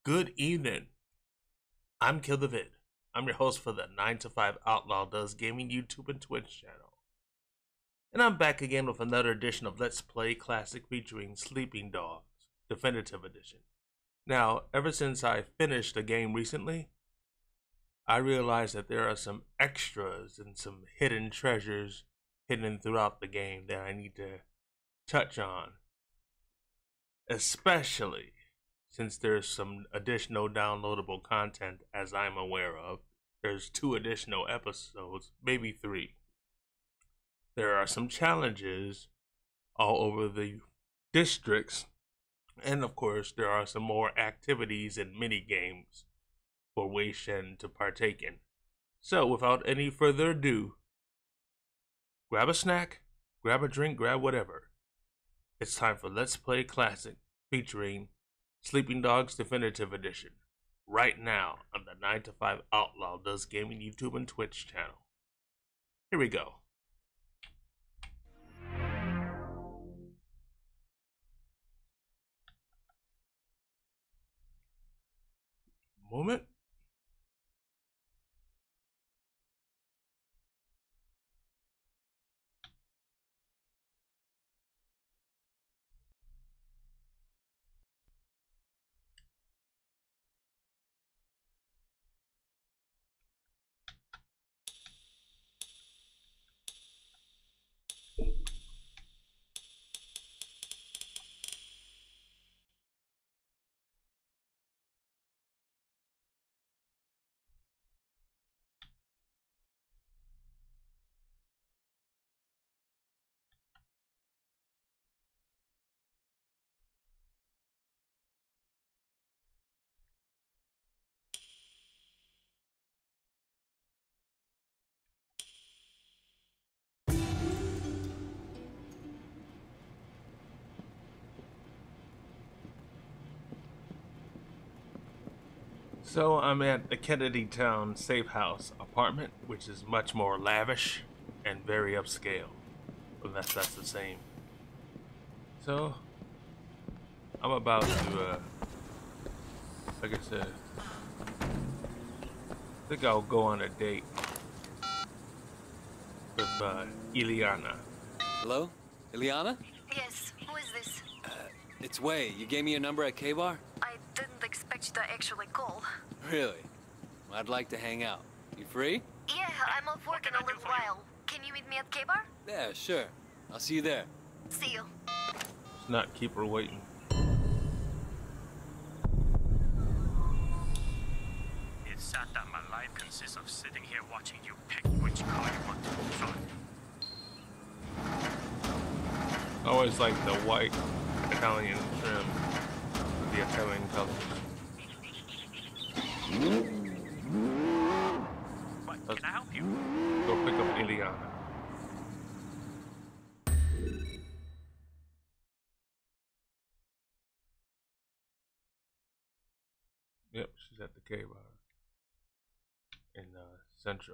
Good evening. I'm Kill the Vid. I'm your host for the 9 to 5 Outlaw Does Gaming YouTube and Twitch channel. And I'm back again with another edition of Let's Play Classic featuring Sleeping Dogs, Definitive Edition. Now, ever since I finished the game recently, I realized that there are some extras and some hidden treasures hidden throughout the game that I need to touch on. Especially since there's some additional downloadable content, as I'm aware of. There's 2 additional episodes, maybe 3. There are some challenges all over the districts, and of course there are some more activities and mini games for Wei Shen to partake in. So without any further ado, grab a snack, grab a drink, grab whatever. It's time for Let's Play Classic featuring Sleeping Dogs Definitive Edition, right now on the 9 to 5 Outlaw Does Gaming YouTube and Twitch channel. Here we go. Moment. So I'm at the Kennedy Town Safe House apartment, which is much more lavish and very upscale. Unless that's the same. So I'm about to, like I said, I think I'll go on a date with Ileana. Hello? Ileana? Yes, who is this? It's Wei. You gave me your number at K-Bar? I didn't expect you to actually call. Really? Well, I'd like to hang out. You free? Yeah, I'm off work in a little while. Can you meet me at K-Bar? Yeah, sure. I'll see you there. See you. Let's not keep her waiting. It's sad that my life consists of sitting here watching you pick which car you want to drive. I always like the white Italian trim, the Italian colors. What, can I help you? Go pick up Ileana. Yep, she's at the K-Bar in Central.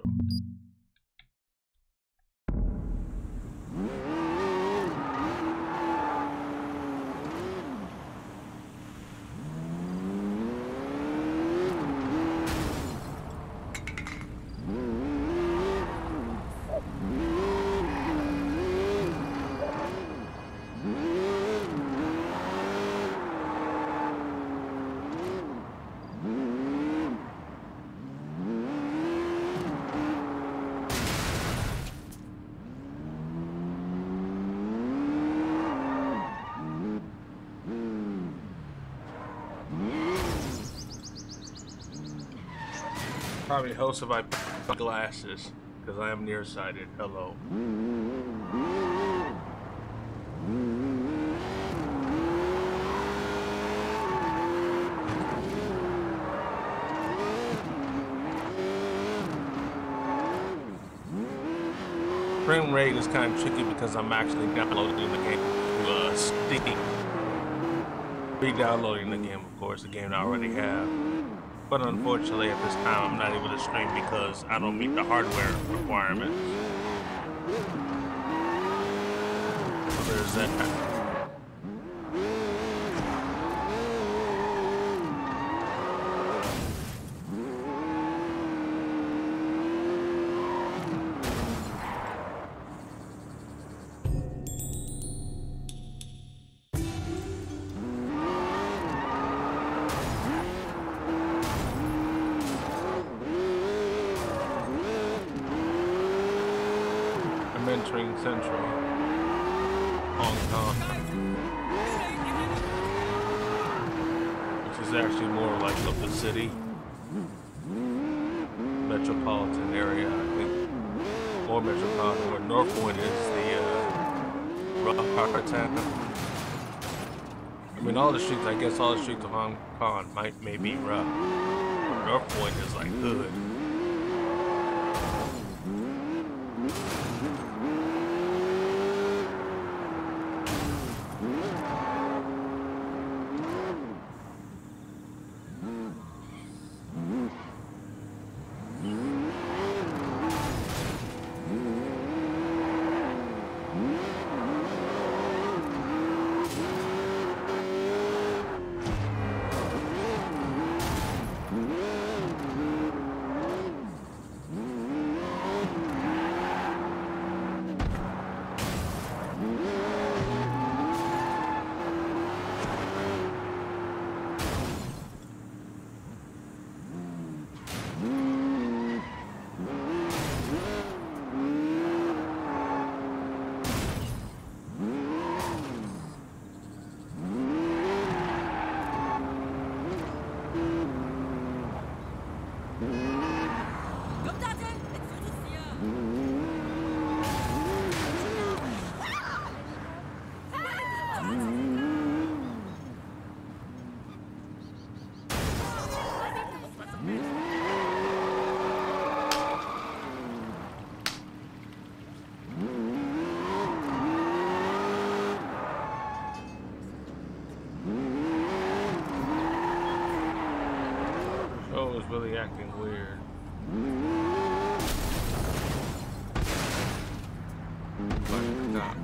Probably helps if I put my glasses, because I am nearsighted. Hello. Frame rate is kind of tricky because I'm actually downloading the game to Steam. Re-downloading the game, of course, the game I already have. But unfortunately, at this time, I'm not able to stream because I don't meet the hardware requirements. So there's that. entering central Hong Kong, which is actually more like of the city, metropolitan area. I think more metropolitan. Where North Point is the rough part town. I mean, all the streets. I guess all the streets of Hong Kong may be rough. But North Point is like hood. Really acting weird. But not.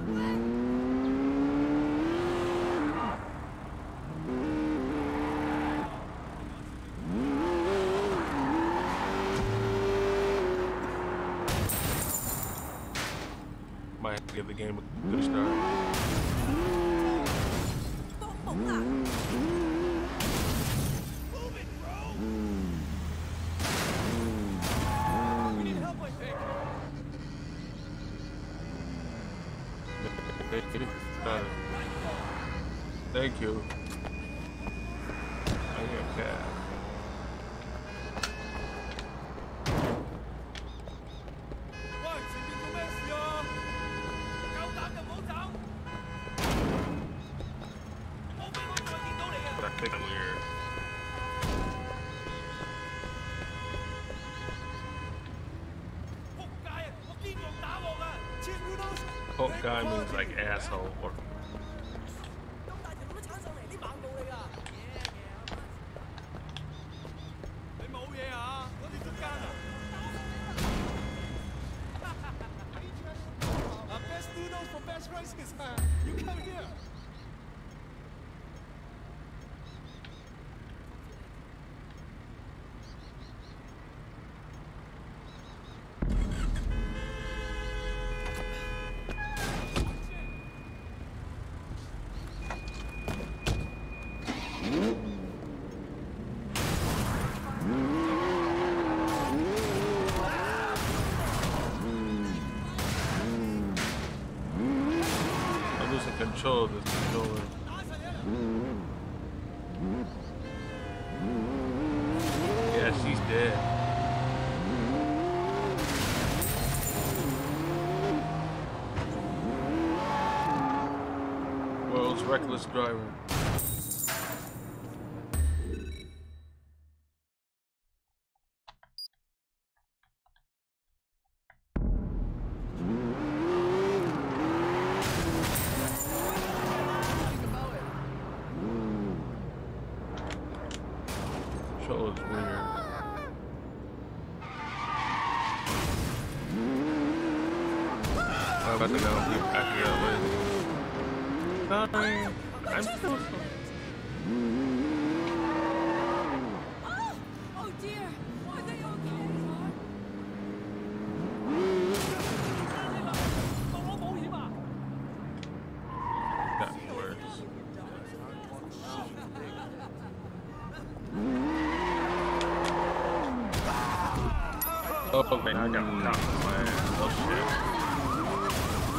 Might have to give the game a good start. Thank you. I get that. That's weird. Poke guy means like asshole or You come here. Control this controller. Yeah, she's dead. World's reckless driver. Is weird. I'm about to go accidentally. Sorry, I'm so sorry. Oh dear, are they okay? Got worse. Oh man, I got the top of my ass. Oh shit.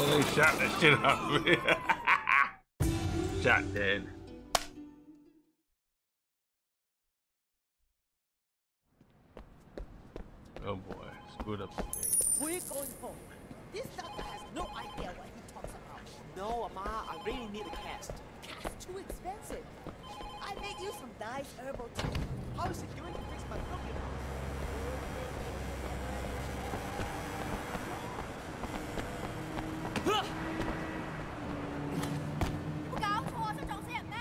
Oh, they shot that shit out of me. Shot dead. Oh boy, screwed up the game. We're going home. This doctor has no idea what he talks about. No, Ama, I really need a cast. Cast too expensive. I make you some nice herbal tea. How is it going to fix my broken arm? 冇搞錯，想撞死人咩？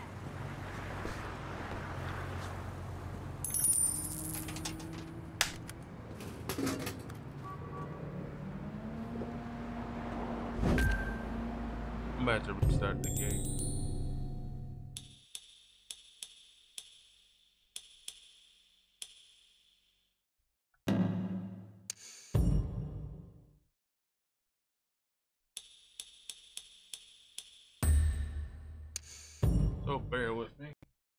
I'm about to restart the game. So bear with me.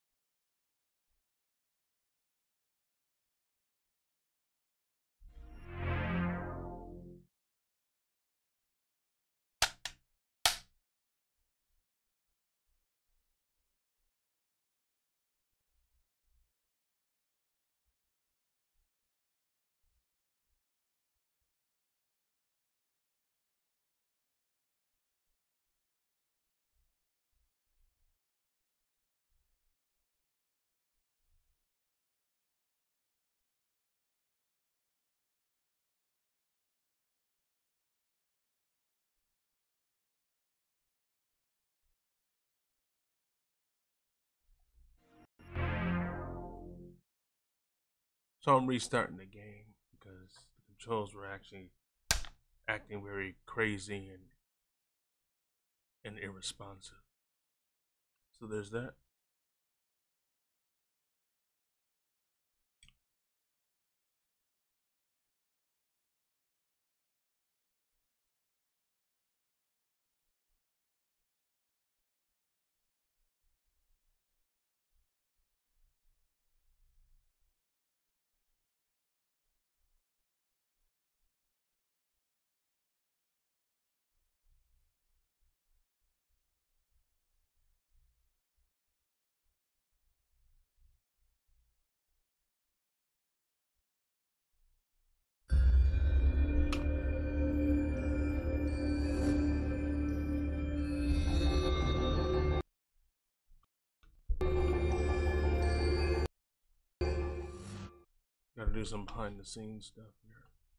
So I'm restarting the game because the controls were actually acting very crazy and irresponsive. So there's that. Gotta do some behind the scenes stuff here.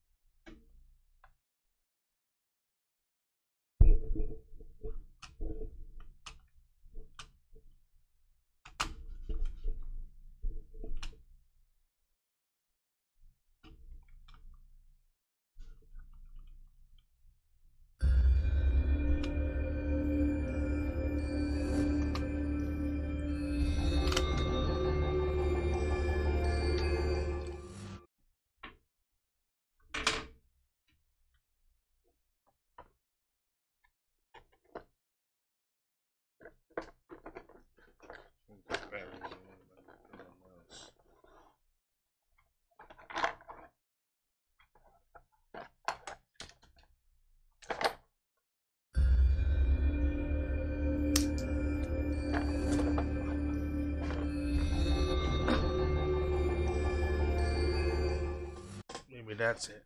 Maybe that's it.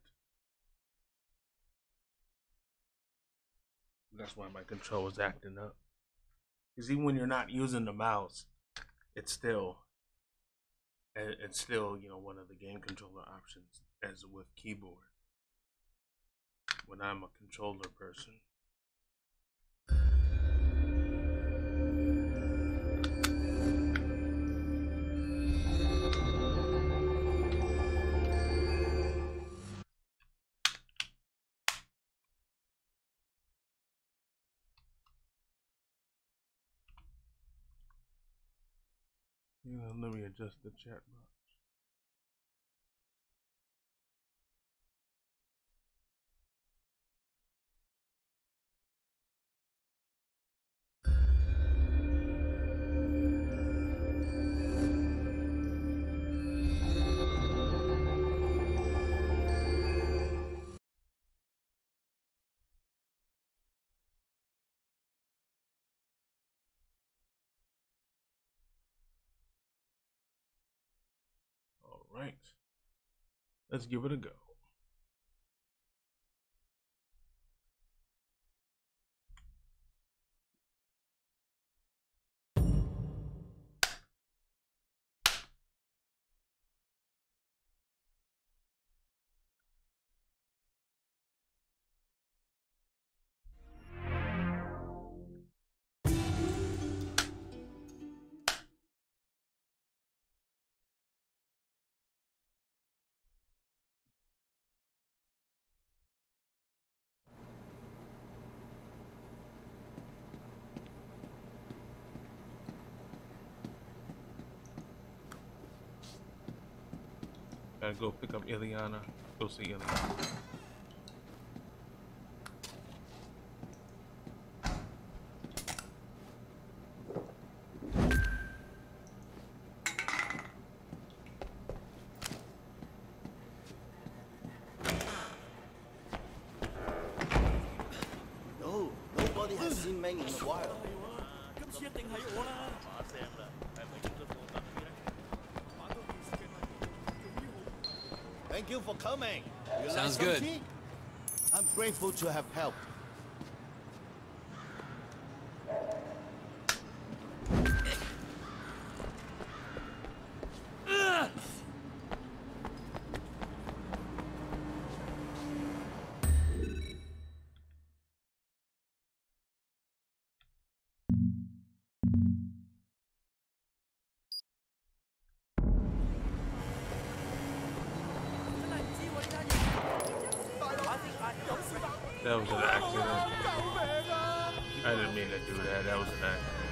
That's why my control is acting up. Because even when you're not using the mouse, it's still, you know, one of the game controller options, as with keyboard. When I'm a controller person. Yeah, let me adjust the chat box. right. Let's give it a go. Gotta go pick up Ileana. Go see Ileana. No, nobody has seen Meng in a while. Thank you for coming. You Sounds like some good. tea? I'm grateful to have helped. That was an accident. I didn't mean to do that. That was an accident.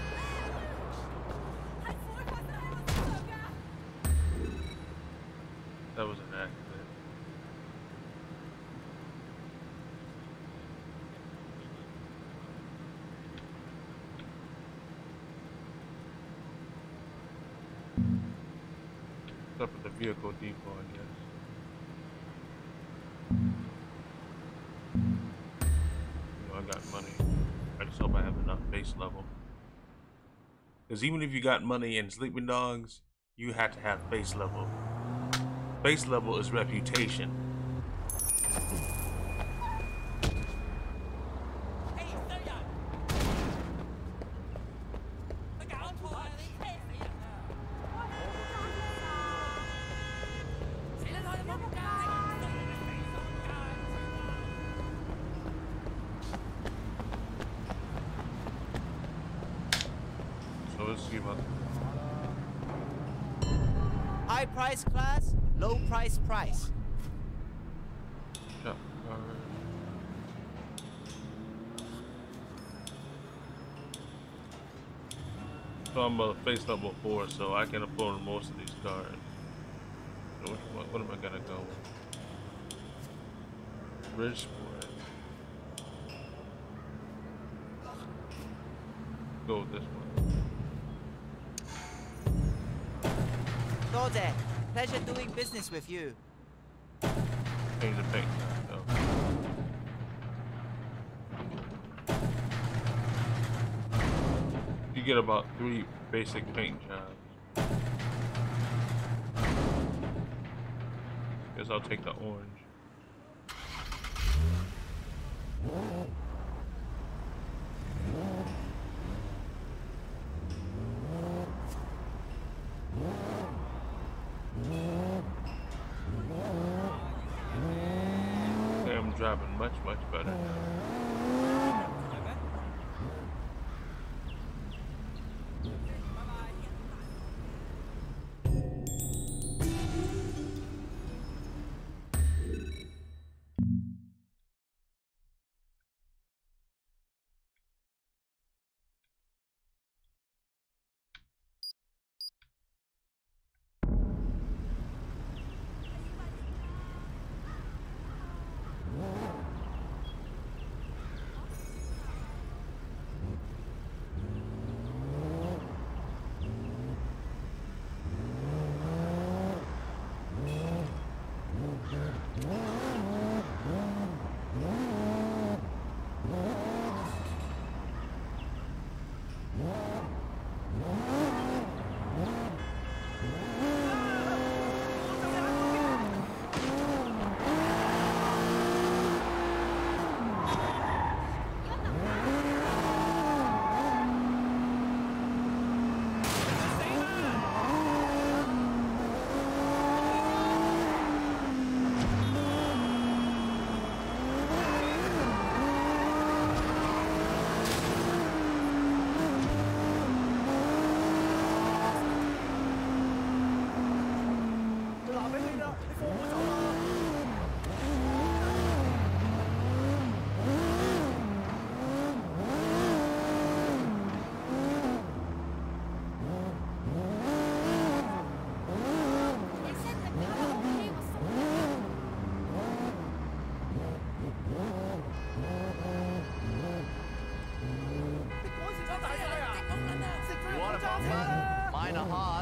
That was an accident. It's up at the vehicle depot, I guess. I got money. I just hope I have enough base level. Because even if you got money in Sleeping Dogs, you have to have base level. Base level is reputation. High price class, low price price. Shop card. So I'm a base level 4, so I can afford most of these cards. So what am I gonna go with? Bridgeport. Go with this one. Dode, pleasure doing business with you. Change the paint. No. You get about 3 basic paint jobs. Guess I'll take the orange. Okay, I'm driving much better now.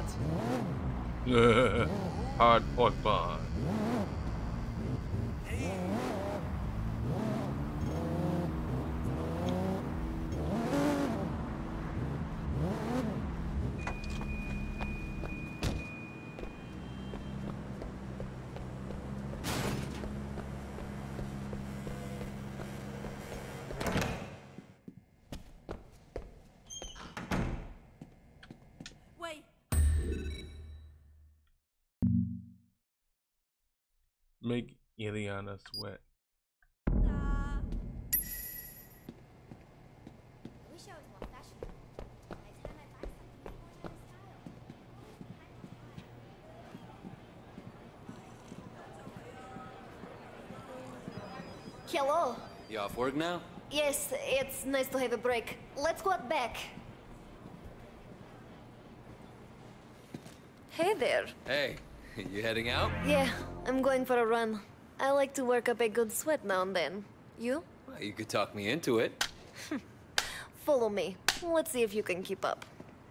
bond. Hard pork bun. Wait. Make Ileana sweat. Wish I was more fashionable. By the time I buy something, it's more out of style. Hello. You off work now? Yes, it's nice to have a break. Let's go out back. Hey there. Hey, you heading out? Yeah, I'm going for a run. I like to work up a good sweat now and then. You? Well, you could talk me into it. Follow me. Let's see if you can keep up.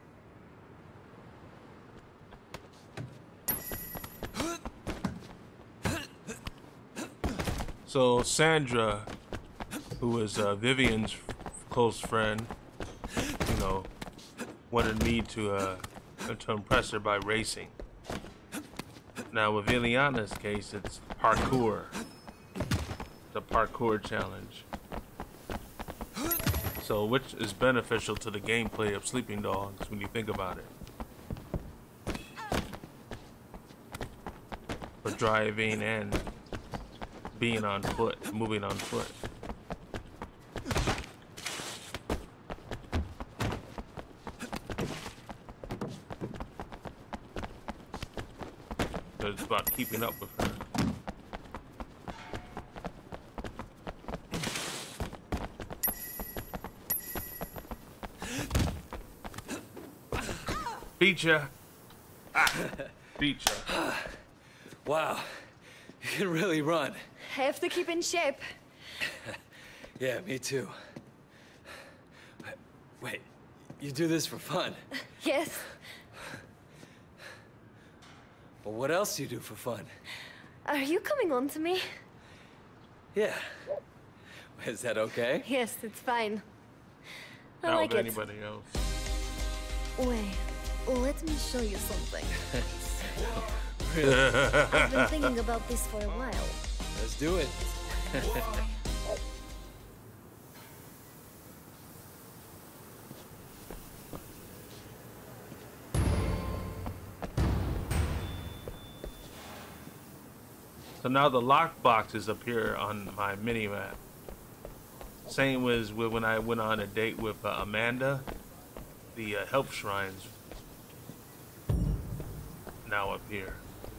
So Sandra, who is Vivian's close friend, you know, wanted me to impress her by racing. Now with Ileana's case, it's parkour. It's a parkour challenge. So which is beneficial to the gameplay of Sleeping Dogs when you think about it. For driving and being on foot, moving on foot. So it's about keeping up with her. Beat ya. Beat ya. Wow, you can really run. Have to keep in shape. Yeah, me too. Wait, you do this for fun? Yes. Well, what else do you do for fun? Are you coming on to me? Yeah. Is that okay? Yes, it's fine. I Not like with it. anybody else. Wait, let me show you something. Really? I've been thinking about this for a while. Let's do it. So now the lock boxes appear on my mini map. Same as when I went on a date with Amanda. The help shrines now appear.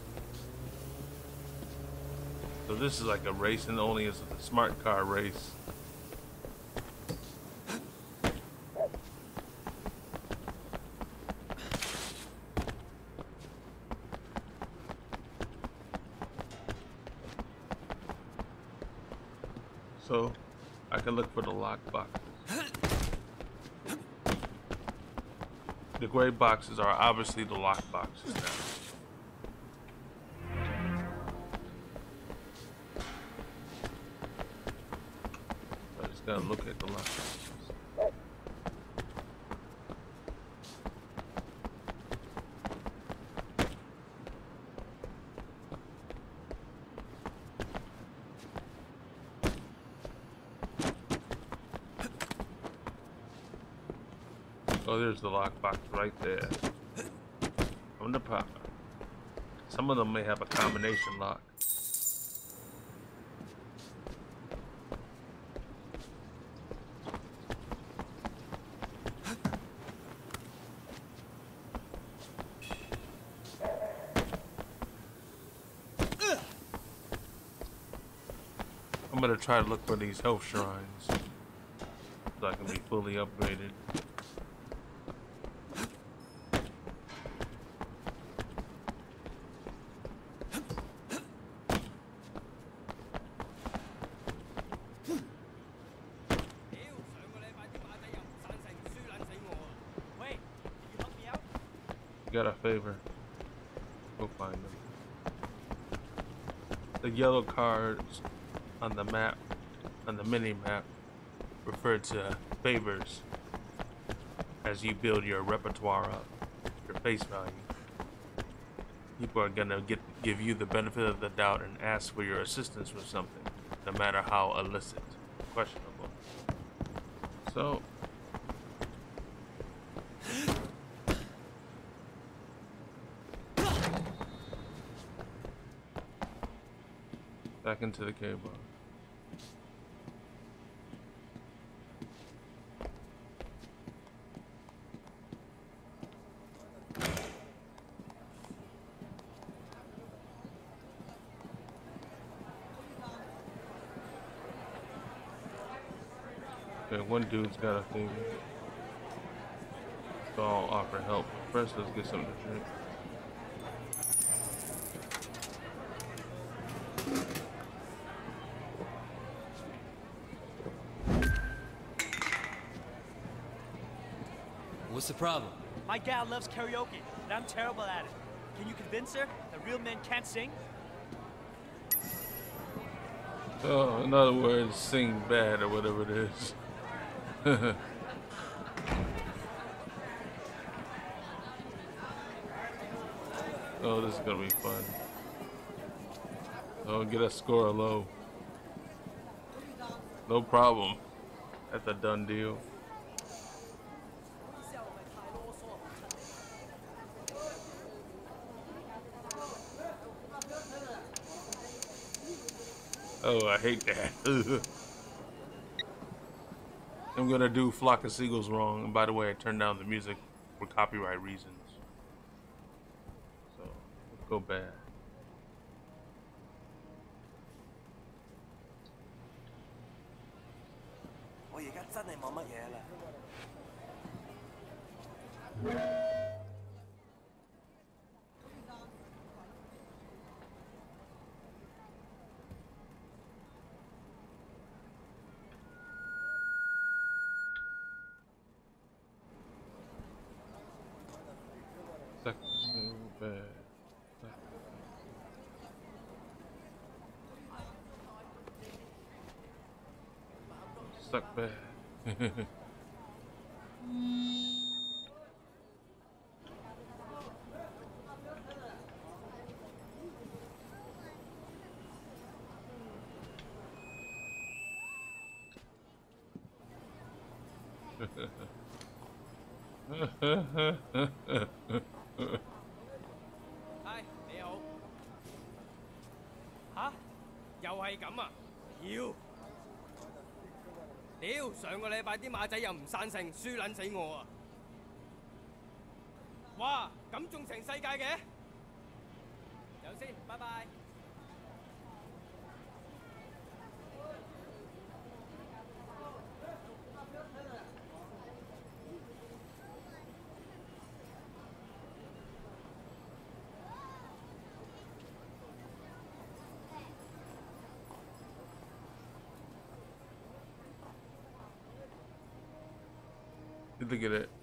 So this is like a racing only as a smart car race. So I can look for the lock boxes. The gray boxes are obviously the lock boxes now. I just gotta look at the lock boxes. Oh, there's the lockbox right there. On the pop. Some of them may have a combination lock. I'm gonna try to look for these health shrines so I can be fully upgraded. got a favor. Go find them. The yellow cards on the map, on the mini map, refer to favors as you build your repertoire up, your face value. People are gonna give you the benefit of the doubt and ask for your assistance with something, no matter how illicit, questionable. So, back into the cave bar. Okay, one dude's got a thing. So I'll offer help. First, let's get something to drink. What's the problem? My gal loves karaoke, but I'm terrible at it. Can you convince her that real men can't sing? Oh, in other words, sing bad or whatever it is. Oh, this is gonna be fun. Oh, get a score low. No problem. That's a done deal. Oh, I hate that. I'm gonna do Flock of Seagulls wrong. And by the way, I turned down the music for copyright reasons. So, let's go bad. Suck so bad. Suck bad. Hi，你好。吓？又係咁啊？屌！上個禮拜啲馬仔又唔散成，輸撚死我啊！哇！咁仲成世界嘅？有先，拜拜。 Look at it.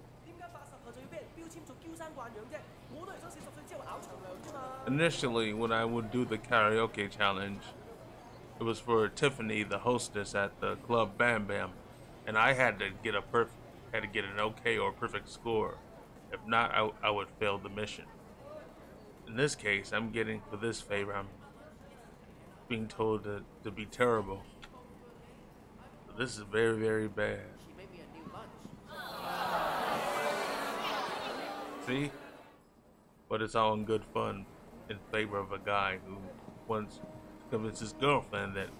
Initially, when I would do the karaoke challenge, it was for Tiffany, the hostess at the club Bam Bam, and I had to get an okay or perfect score. If not, I would fail the mission. In this case, I'm getting, for this favor, I'm being told to be terrible. So this is very, very bad. See? But it's all in good fun in favor of a guy who wants to convince his girlfriend that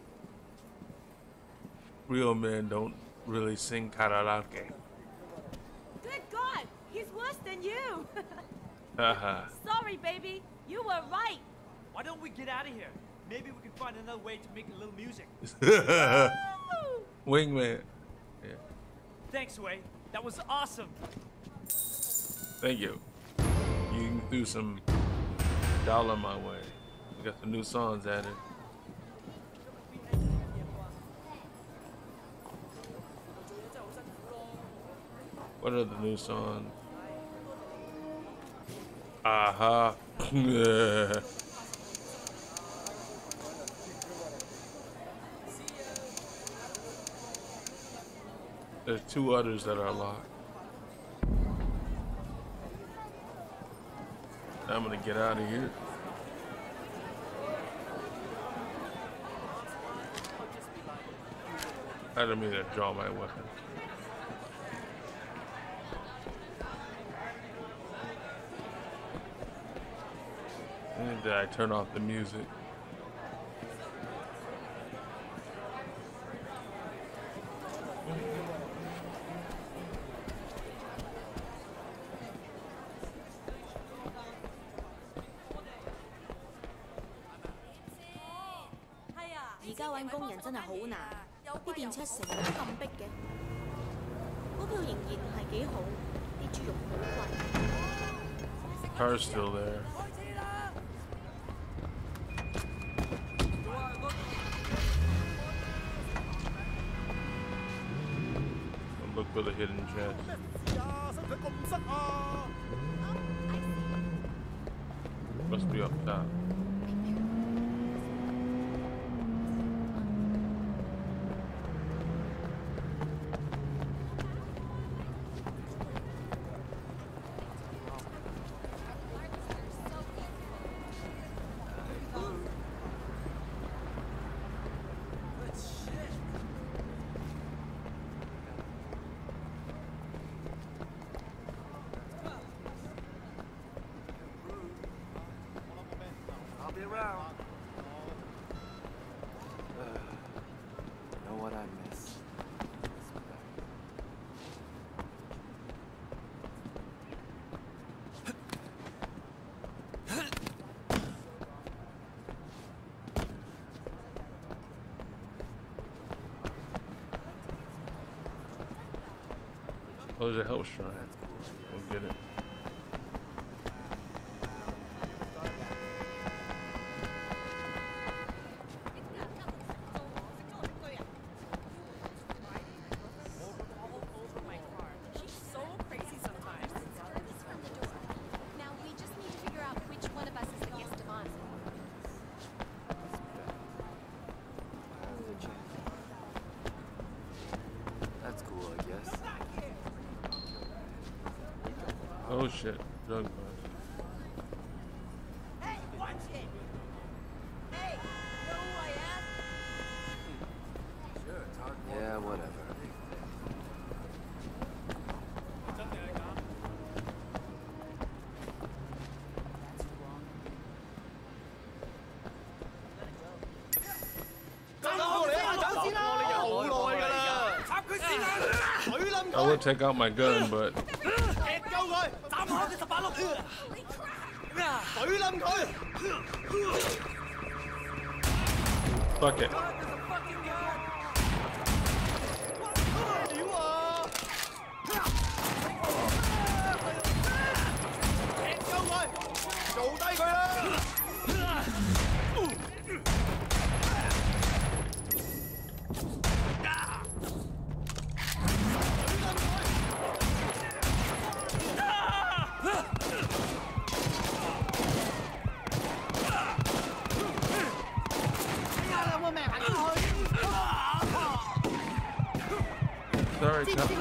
real men don't really sing karaoke. Good God! He's worse than you! Haha. Sorry, baby. You were right. Why don't we get out of here? Maybe we can find another way to make a little music. Wingman. Yeah. Thanks, Wei. That was awesome. Thank you. You threw some dollar my way. We got some new songs added. What are the new songs? Aha. There's two others that are locked. I'm gonna get out of here. I didn't mean to draw my weapon. And did I turn off the music? Car's still there. I'll look for the hidden chest. Must be up top. Oh, there's a health shrine. We'll get it. Oh shit, drug bust. Hey, watch it! Hey, you know who I am? Sure, it's hard. Yeah, whatever. I would take out my gun, but fuck it. Sorry, Tom.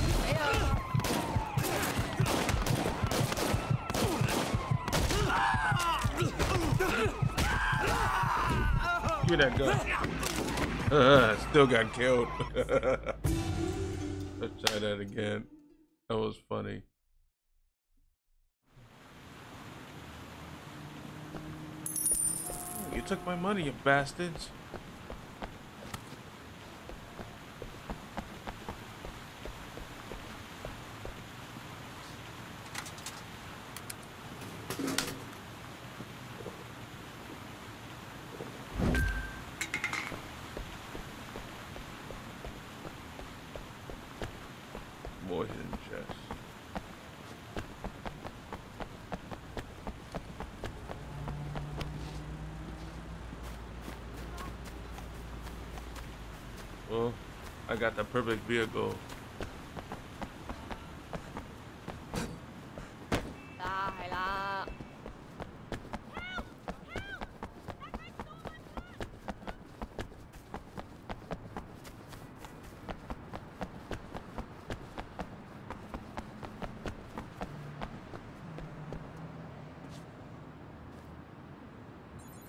Give me that gun. Still got killed. Let's try that again. That was funny. You took my money, you bastards. More hidden chests. Well, I got the perfect vehicle.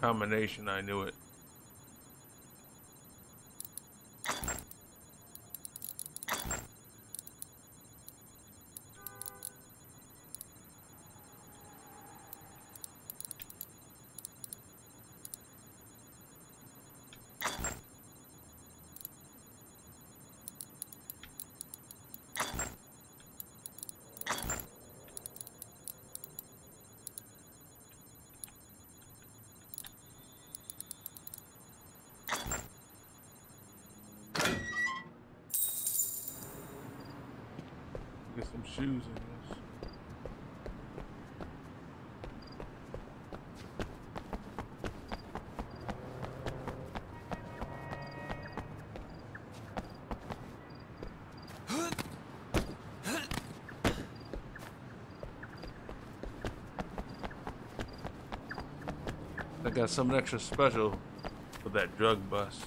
combination, I knew it. Get some shoes in this. I got something extra special for that drug bust.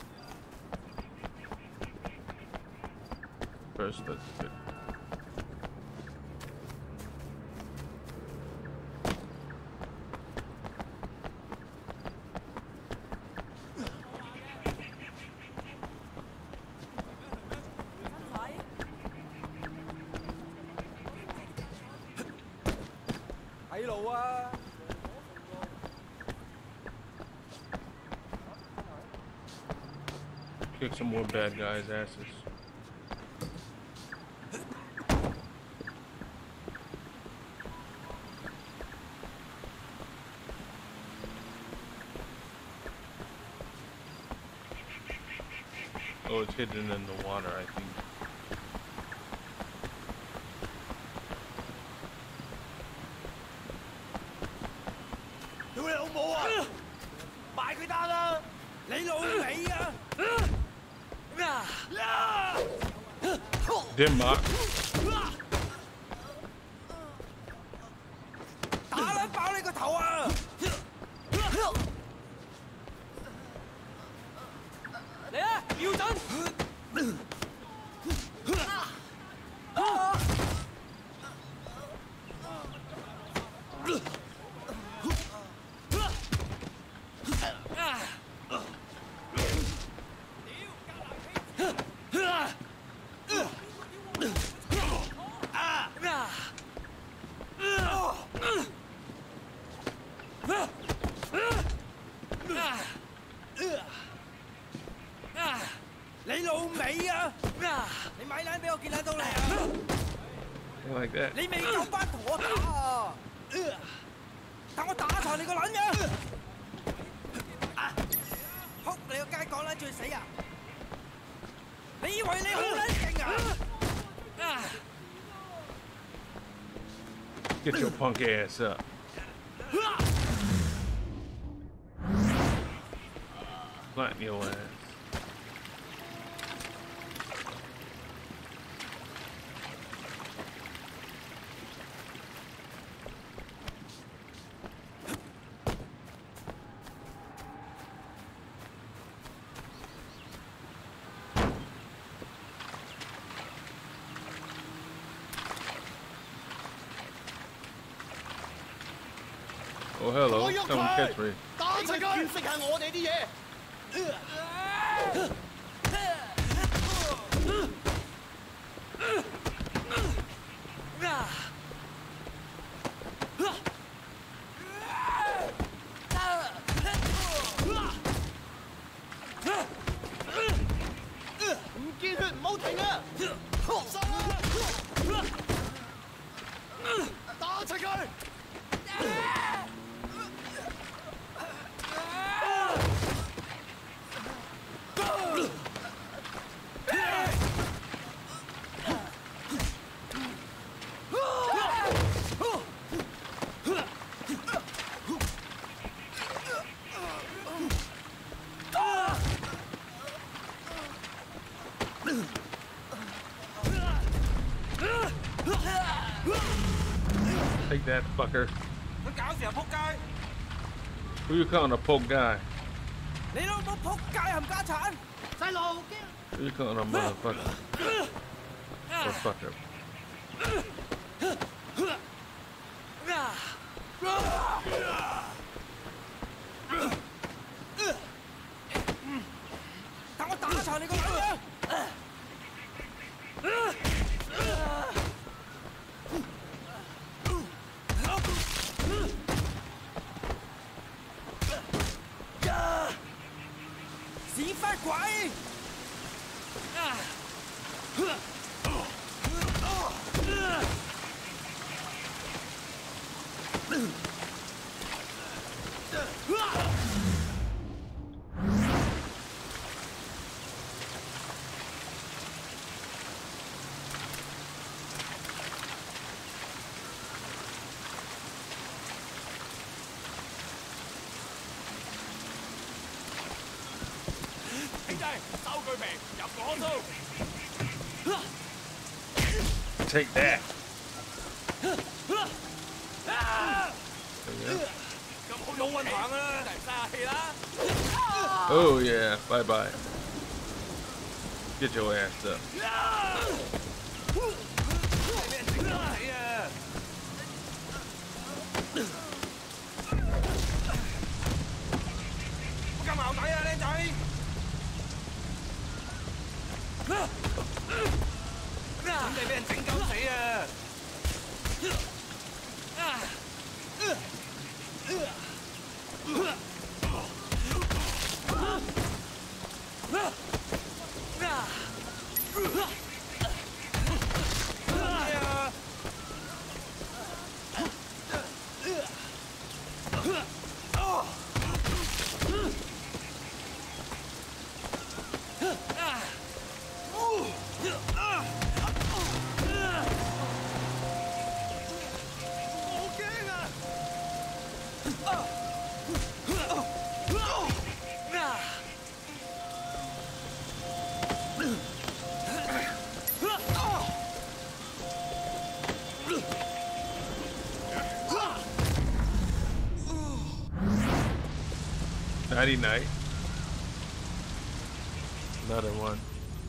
First, let's get kick some more bad guys' asses. Oh, it's hidden in the water, I think. Denmark. Like that. Get your punk ass up. Flatten your ass. Oh, hello. Someone catch me. Take that, fucker. Who you calling a poke guy? Who you calling a motherfucker? Motherfucker. 查你個女啊！屎忽鬼！ Take that. Oh yeah, bye bye. Get your ass up. Nighty night. Another one.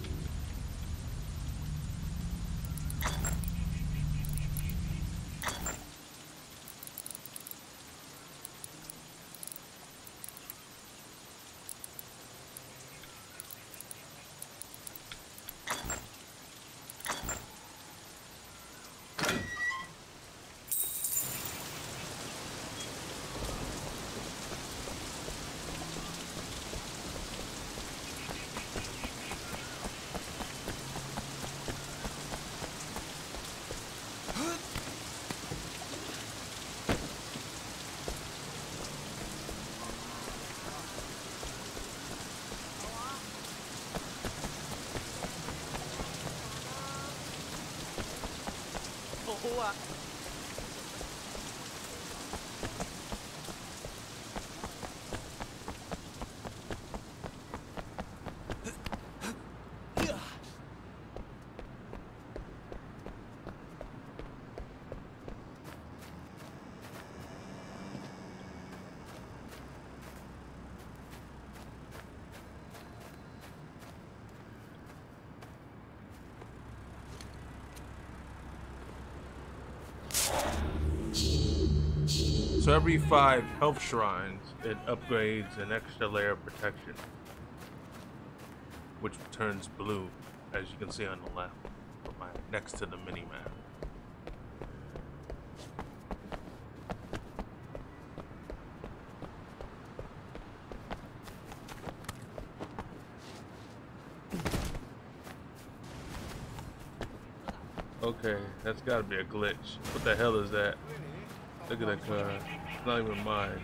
So every 5 health shrines, it upgrades an extra layer of protection, which turns blue, as you can see on the left, next to the mini-map. Okay, that's gotta be a glitch. What the hell is that? Look at that car. It's not even mine.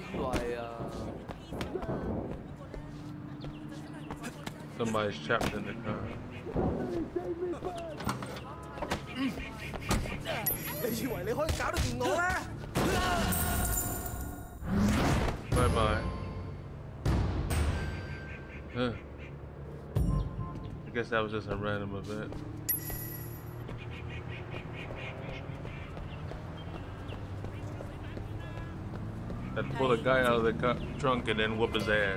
Somebody's trapped in the car. Bye bye. I guess that was just a random event. I'd pull a guy out of the trunk and then whoop his ass.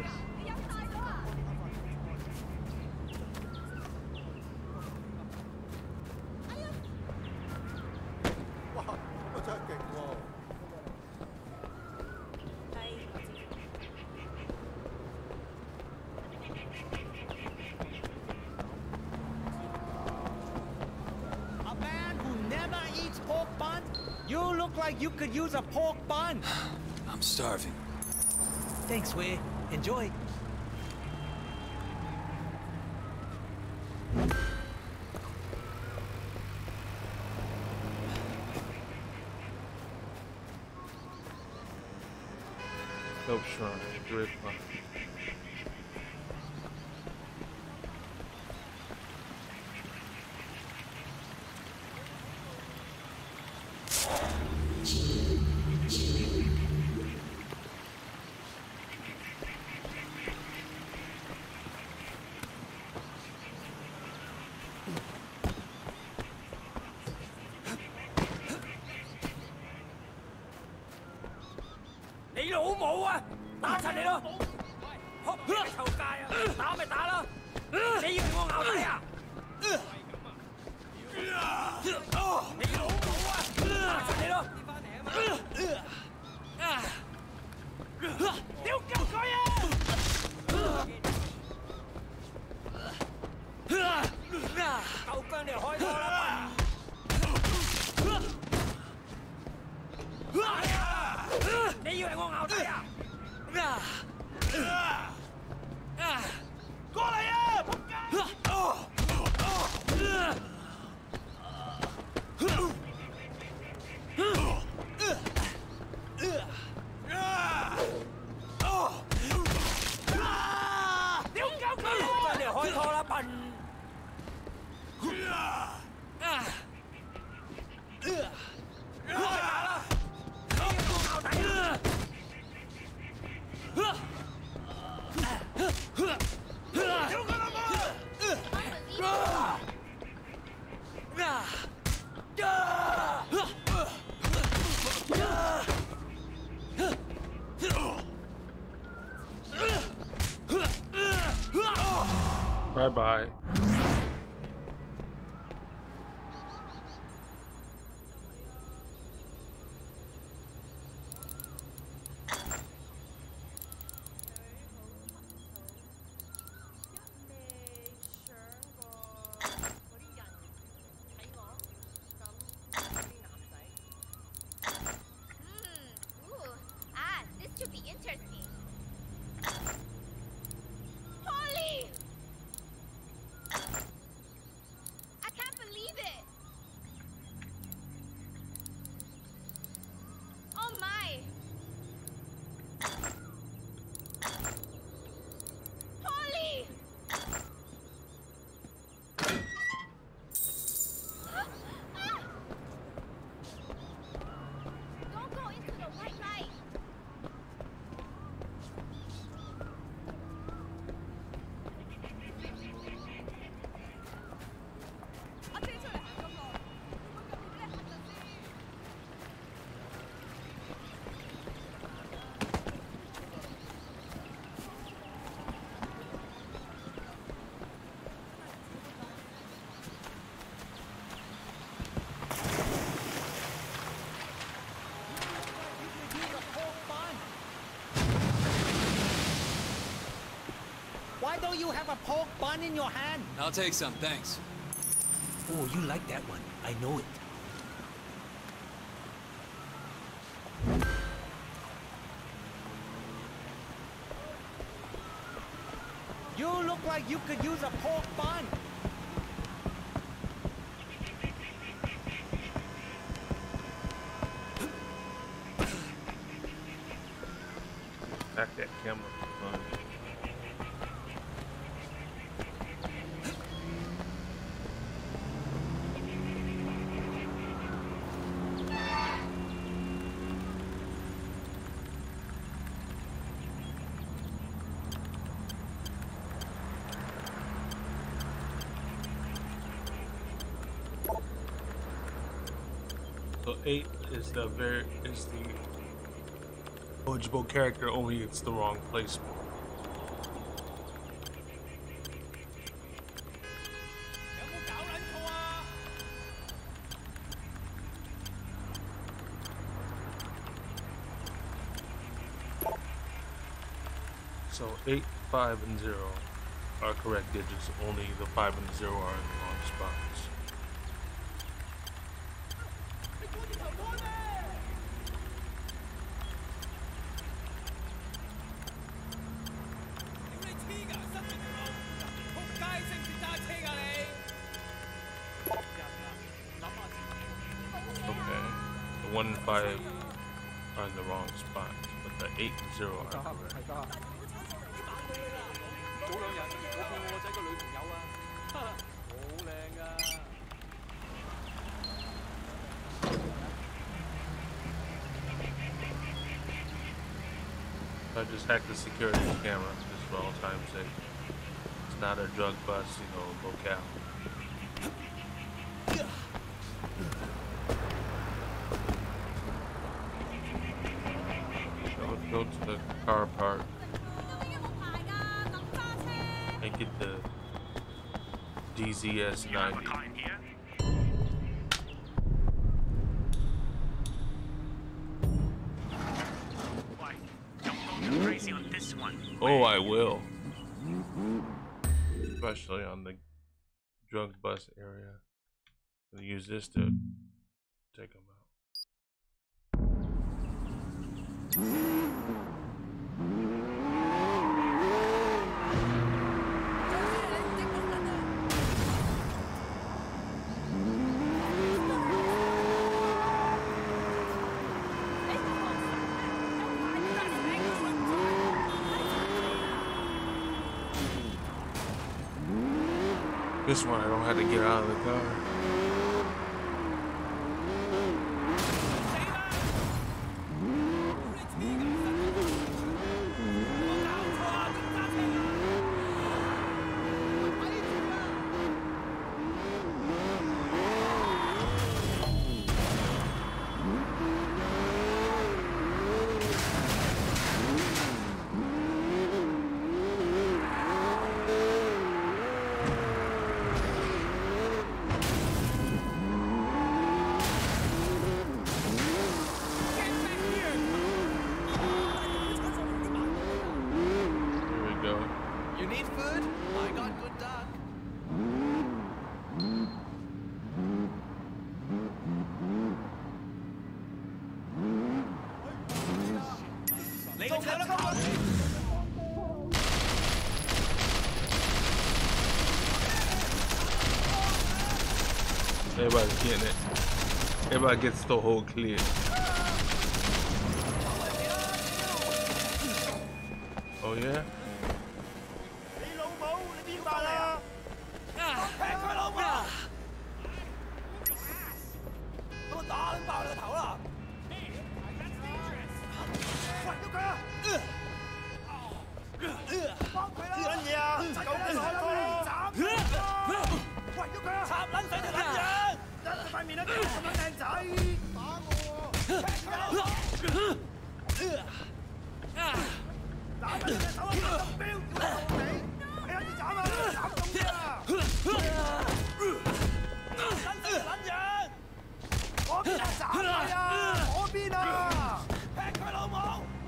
pork bun? You look like you could use a pork bun. I'm starving. Thanks, Wei. Enjoy. Hope Shrine, great fun. Bye-bye. This should be interesting. Holy! I can't believe it! Oh my! Holy! Don't go into the white light! Why don't you have a pork bun in your hand? I'll take some, thanks. Oh, you like that one. I know it. You look like you could use a pork bun. Back that camera. Fun. So 8 is the eligible character, only it's the wrong placement. So 8, 5, and 0 are correct digits, only the 5 and 0 are in the wrong spots. 1 and 5 are in the wrong spot, but the 8 and 0 are correct. 早兩日我見我仔個女朋友啊，好靚啊！ I just hacked the security camera just for all time's sake. It's not a drug bust, you know, locale. So let's go to the car park and get the DZS 90. Crazy on this one. Oh, I will. Especially on the drug bus area. I'm gonna use this to take them out. This one, I don't have to get out of the car. You need food? I got good duck. 你個車啦！ Everybody's getting it. Everybody gets the whole clear. Oh yeah? 你老母，你邊班嚟啊？劈佢老母！我打撚爆你個頭啦！喂，喐佢啊！幫佢啦！撚嘢啊！救佢攞咯！喂，喐佢啊！插撚死條撚樣！一塊面都咁撚靚仔，打我！劈佢老母！打緊你隻手啊！打目標，屌你！你可以斬啊！斬中啲啊！撚死條撚樣！嗰邊啊！斬佢啊！嗰邊啊！劈佢老母！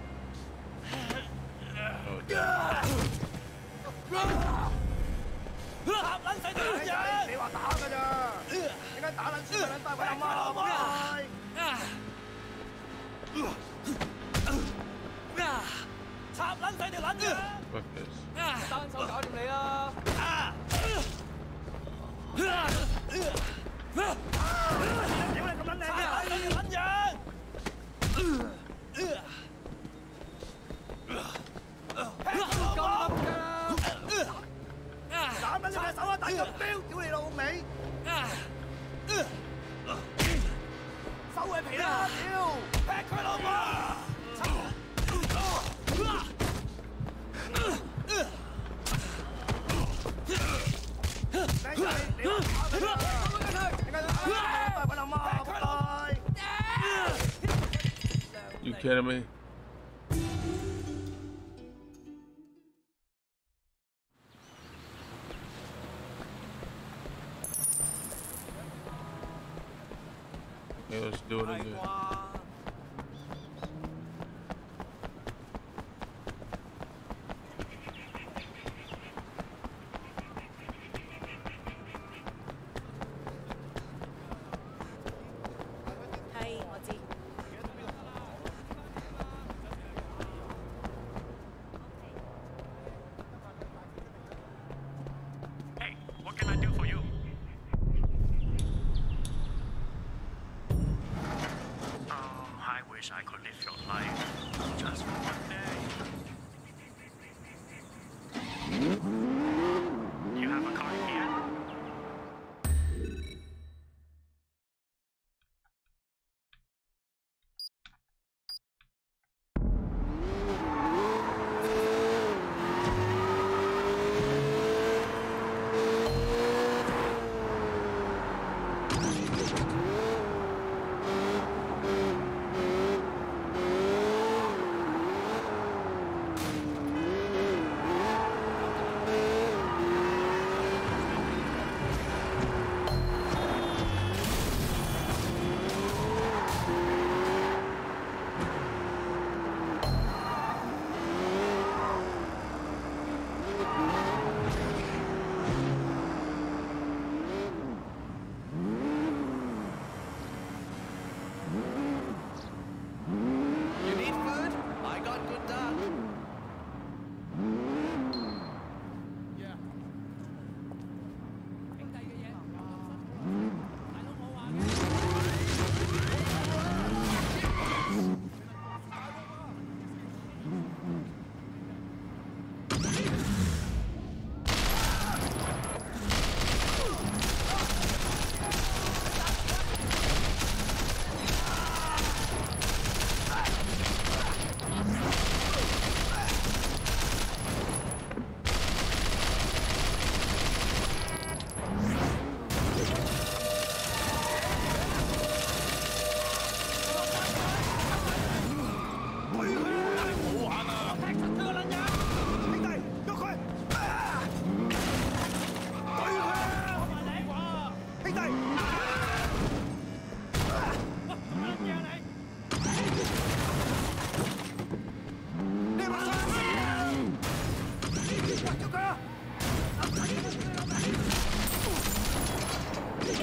插撚死條撚樣！你話打㗎咋？點解打撚輸咪撚翻佢阿媽老母？插撚死條撚樣！ Fuck this. 單手搞掂你啦！ 屌你咁撚靚嘅，你條撚樣！劈佢老母！斬撚咗隻手啊！大金標，屌你老味！收佢皮啦！屌，劈佢老母！ You kidding me? Okay, let's do it again. Hey, what can I do for you?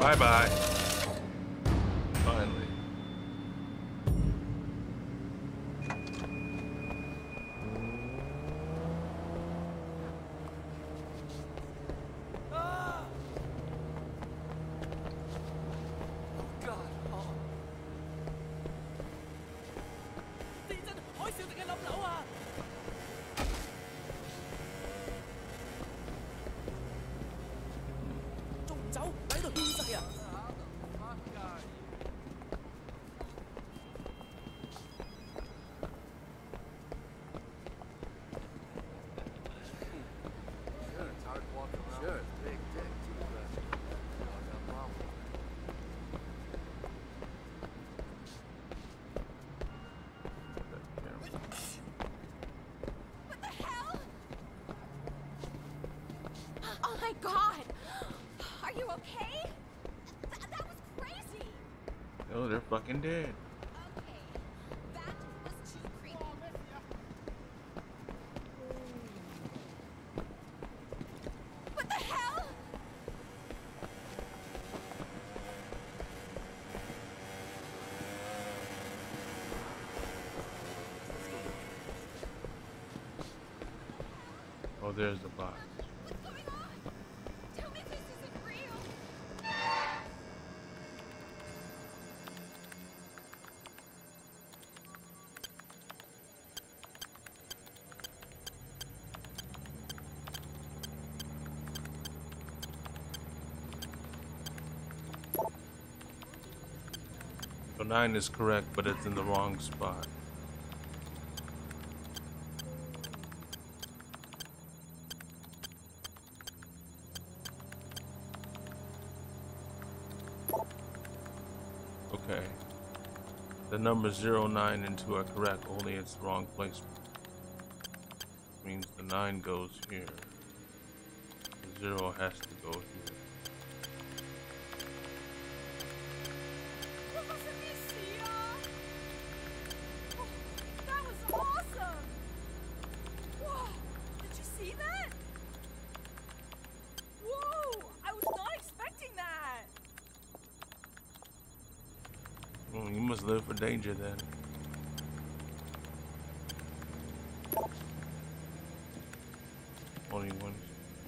Bye-bye. Finally. God！ 地震海嘯定係冧樓啊！仲唔走？喺度飄曬啊！ Oh my god! Are you okay? That was crazy! Oh, they're fucking dead. Okay, that was too creepy. What the hell? Oh, there's the box. What's going on? Tell me this isn't real. So 9 is correct, but it's in the wrong spot. Okay. The numbers 0, 9, and 2 are correct, only it's the wrong placement. Means the 9 goes here. The 0 has to go here. What was it, Sia? Oh, that was awesome! Whoa! Did you see that? Whoa! I was not expecting that! Oh, you must live for danger then. Only one.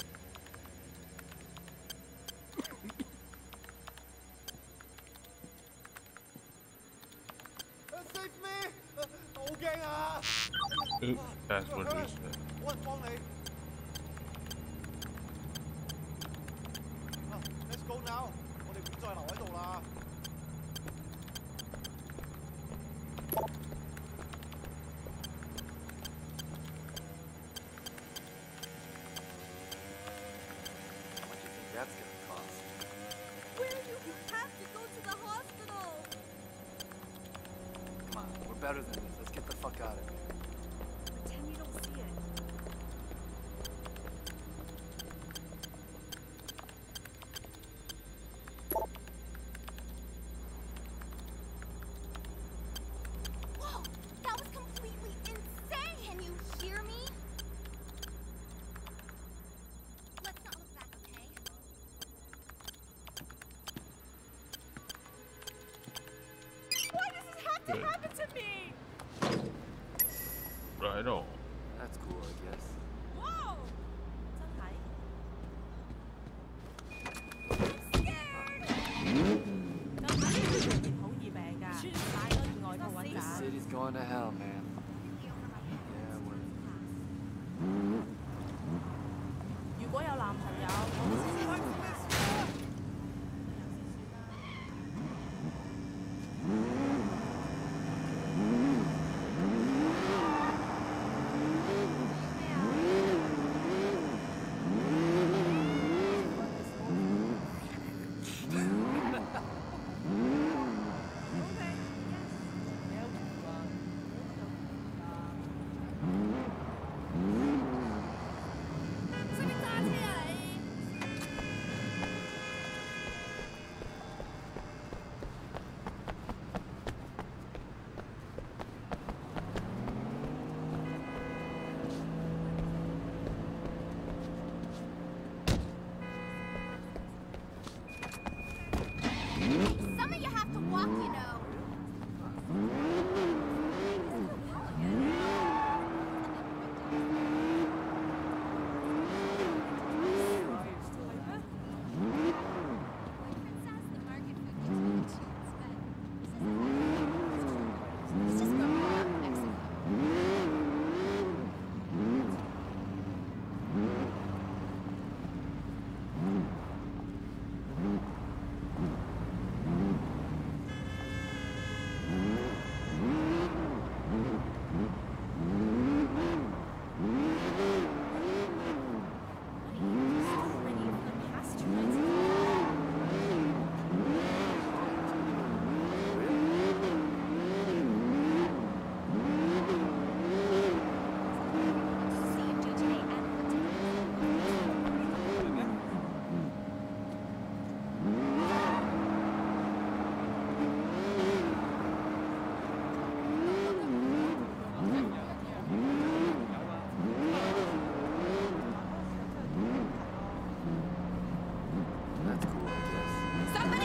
Save me！ 好驚啊！ Oops, password reset. 冇人幫你。Let's go now！ 我哋唔再留喺度啦。 That's gonna cost. Will you have to go to the hospital? Come on, we're better than this. Let's get the fuck out of here. Pretend you don't see it. Whoa! That was completely insane! Can you hear me? Let's not look back, okay? Why does this have to Good. happen to me? Right on. That's cool, I guess. Whoa! 真係。I'm scared! 近排呢啲人好易病㗎，買咗意外套揾 This 㗎。 city's going to hell, man. Yeah, we're. 如果有男朋友，我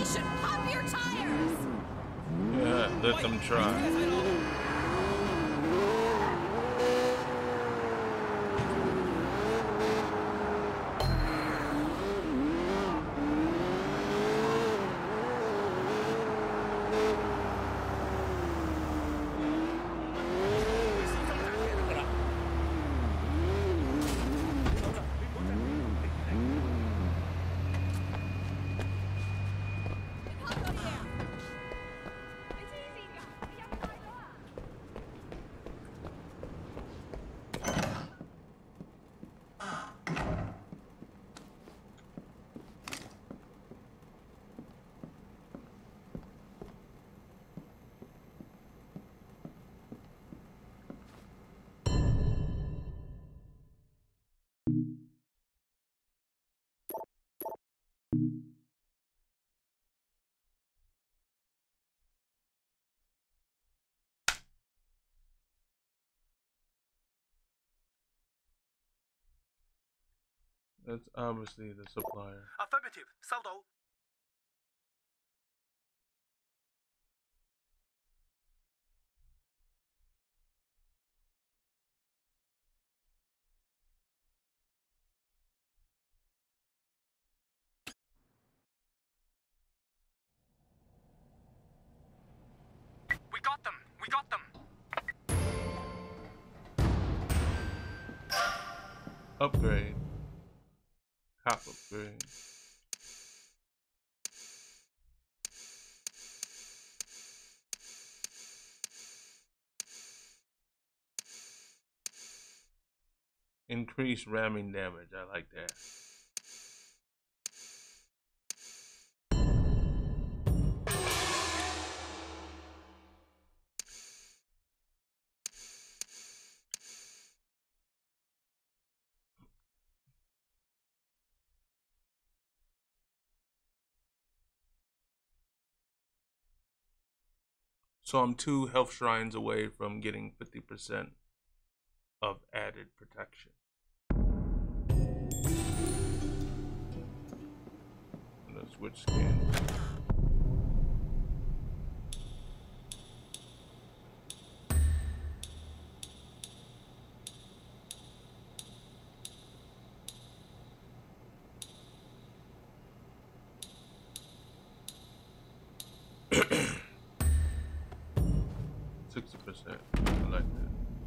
station! Pump your tires! Yeah, let them try. That's obviously the supplier. Affirmative，收到。We got them. We got them. Upgrade. Cop upgrade. Increase ramming damage. I like that. So I'm 2 health shrines away from getting 50% of added protection. I'm gonna switch skin. I like that.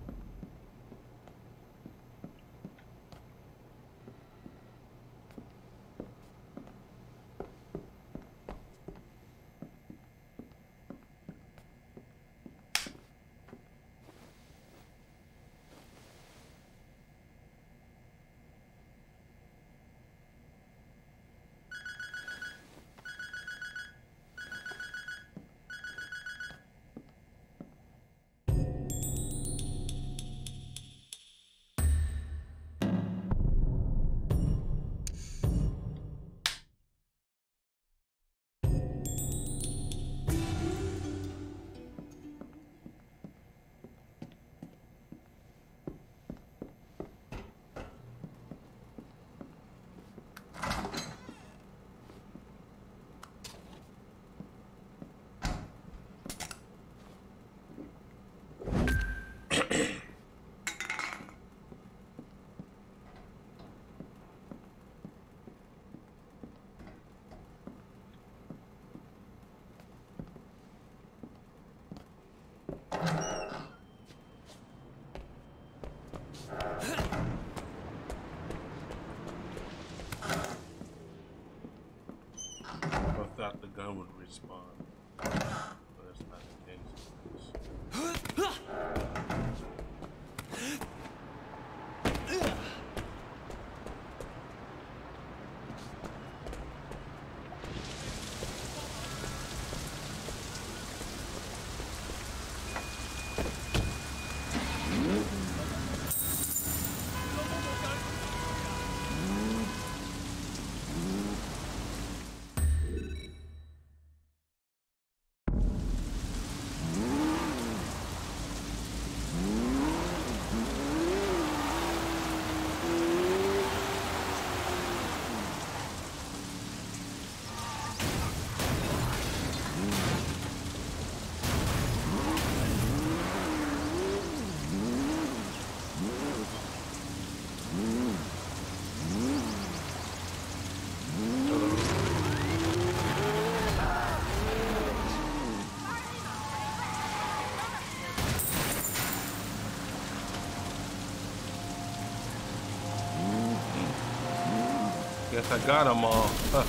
I thought the gun would respawn, but that's not the case. guess I got them all.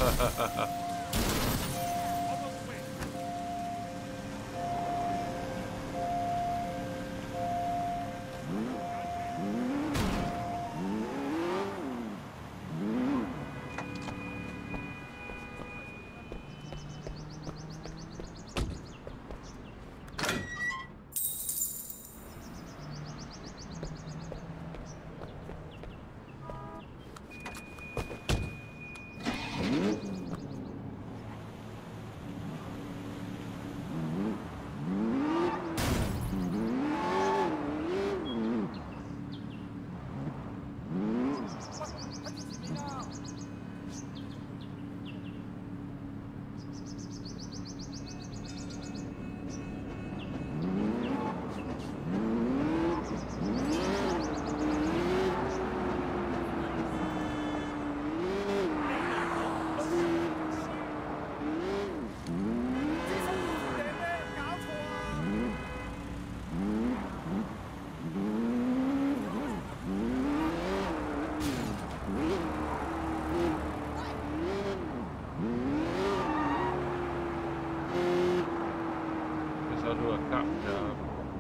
I'll do a cop job.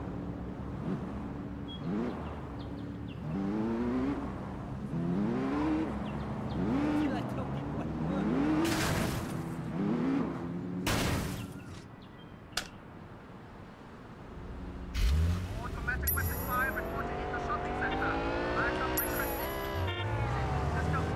Automatic weapon fire reported in the shopping center. Backup requested. Let's go.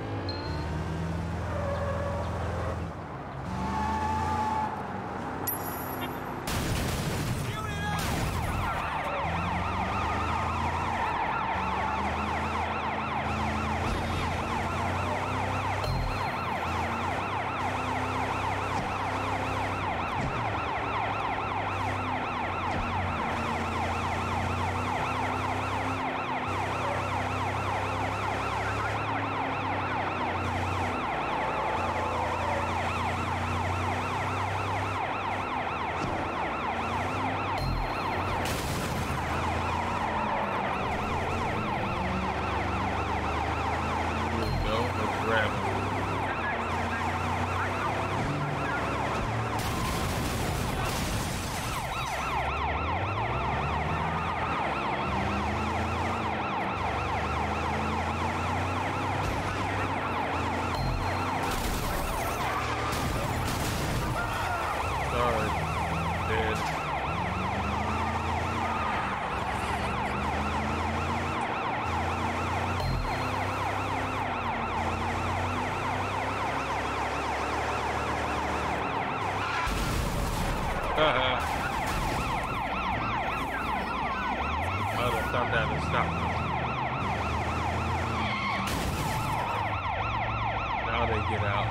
Stop that and stop. Now they get out.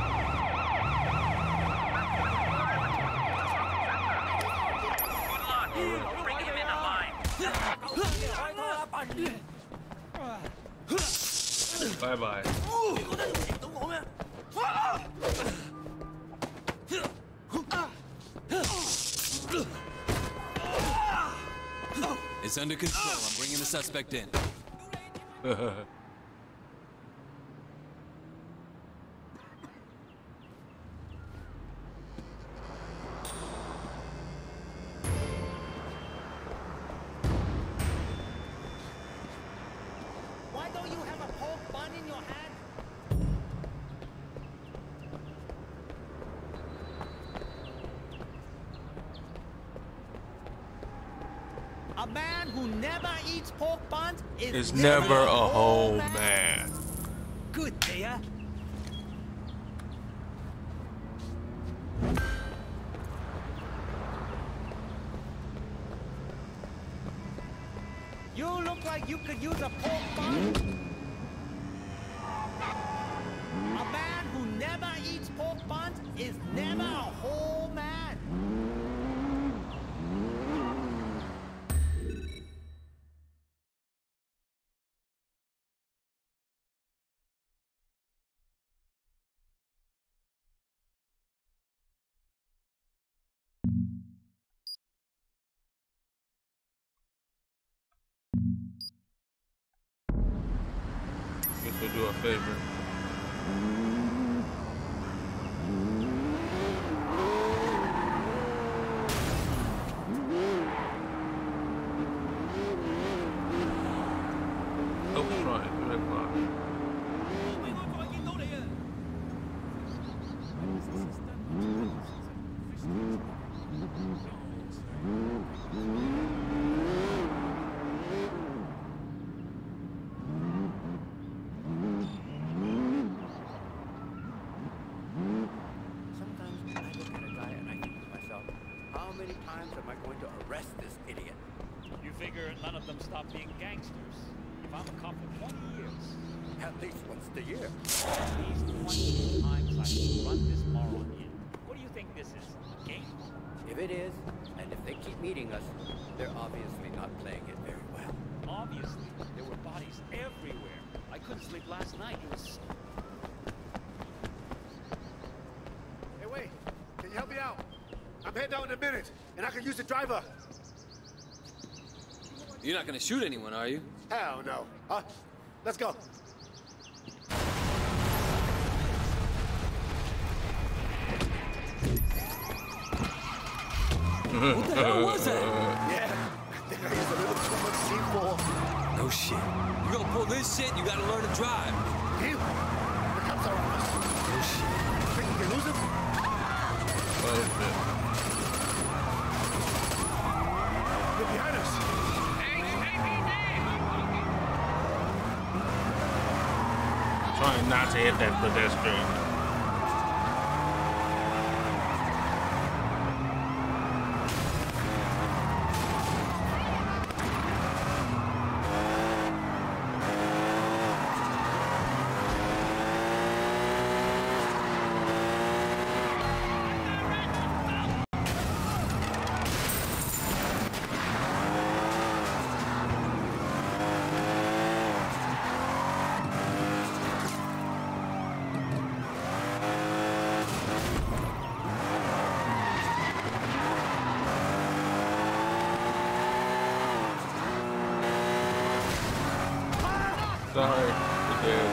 Good luck. Bring him in alive. Bye-bye. It's under control. I'm bringing the suspect in. Why don't you have a pork bun in your hand? A man who never eats pork buns is never a whole man. Good, dear. You look like you could use a pork bun. A man who never eats pork buns is never a whole man. Guess we'll do a favor. times am I going to arrest this idiot? You figure none of them stop being gangsters. If I'm a cop for 20 years. At least once a year. At least 20 times I can run this moron in. What do you think this is? A game? If it is, and if they keep meeting us, they're obviously not playing it very well. Obviously, there were bodies everywhere. I couldn't sleep last night. It was... Hey, wait. Can you help me out? I'm heading out in a minute, and I can use the driver. You're not gonna shoot anyone, are you? Hell no. Let's go. What the hell was that? Yeah, I think I used a little too much C4. No shit. You gonna pull this shit, you gotta learn to drive. Deal. The cops are on us. No shit. Think we can lose him? Oh, shit. They're behind us. Trying not to hit that pedestrian. Sorry, you're dead.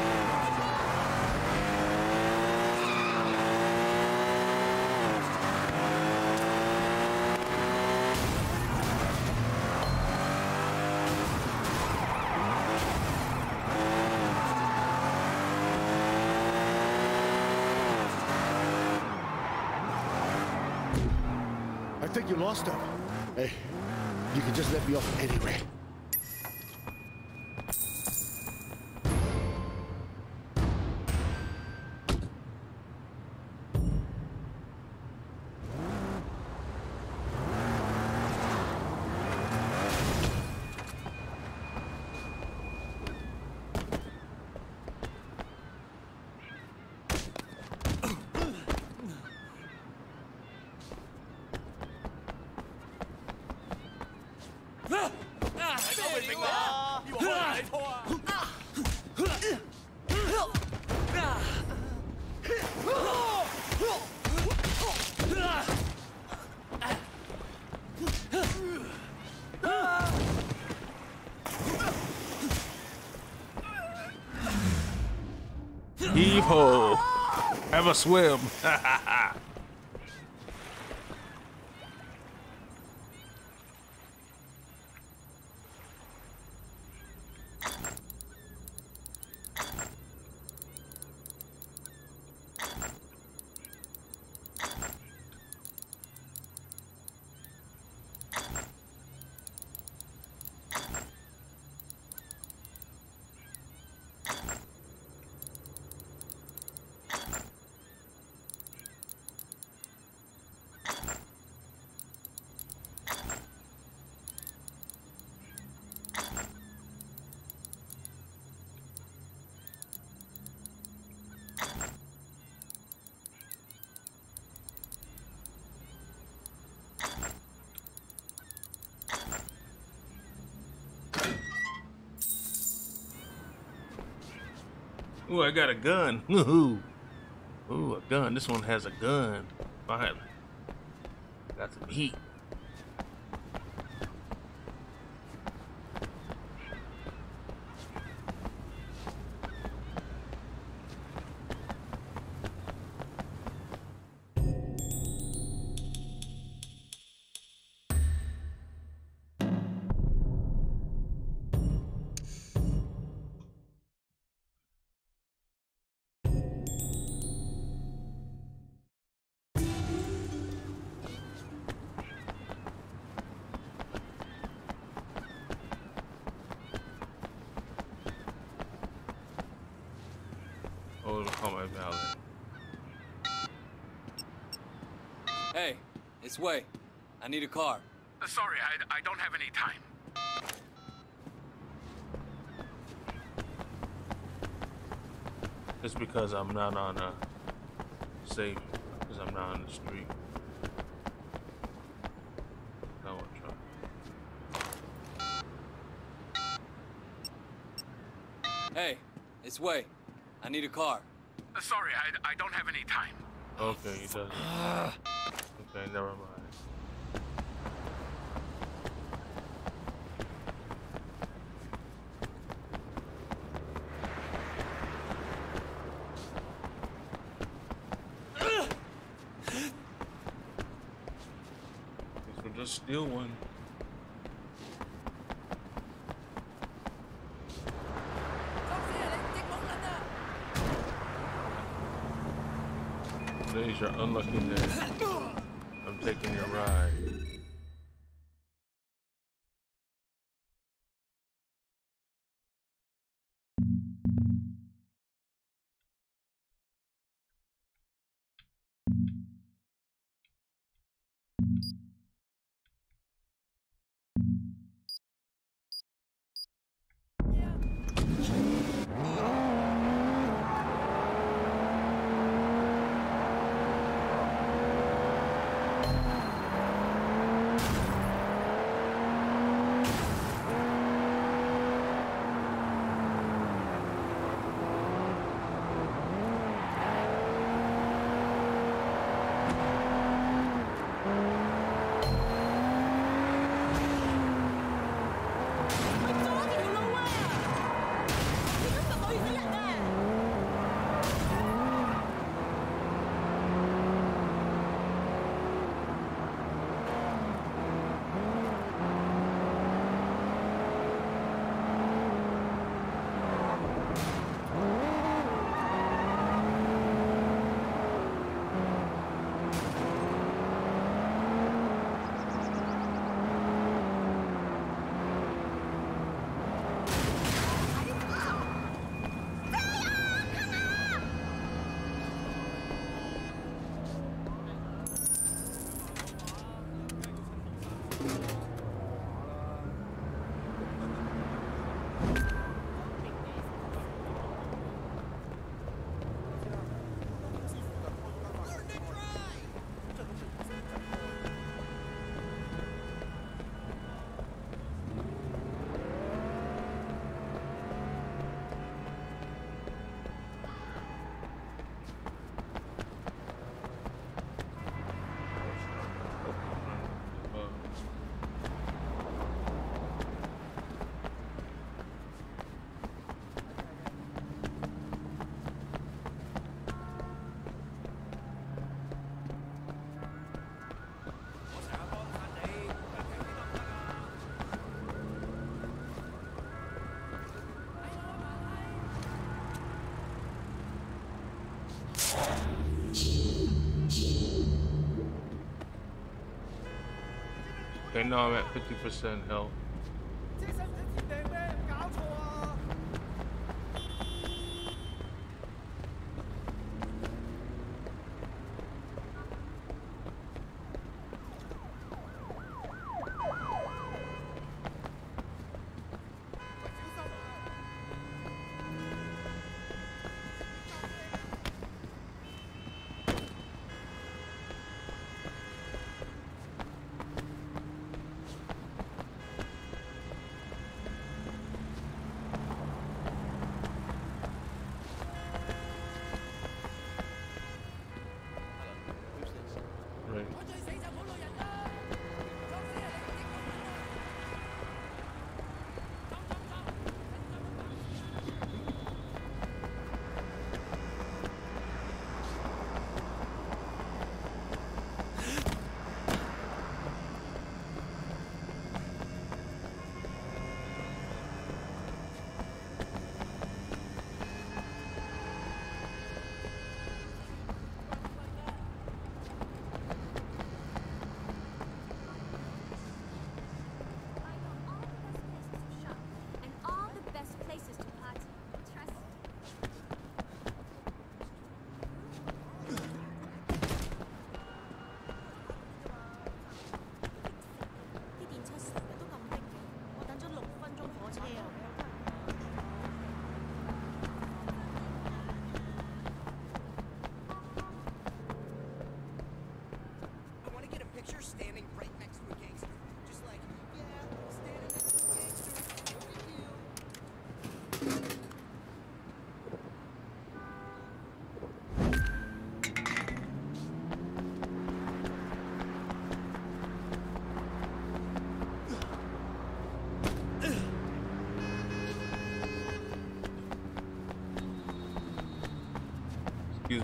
I think you lost him. Hey, you can just let me off anyway. Heave ho! Have a swim! Ooh, I got a gun. Ooh, a gun. This one has a gun. Finally. Got some heat. Hey, it's Way. I need a car. Sorry, I don't have any time. It's because I'm not on a safe, because I'm not on the street. Now I'll try. Hey, it's Wei. I need a car. Sorry, I don't have any time. Okay, he doesn't. Okay, never mind. Guess we'll just steal one. Today's your unlucky day. I'm taking your ride. Okay, now I'm at 50% health. 這身唔使天定咩？搞錯啊！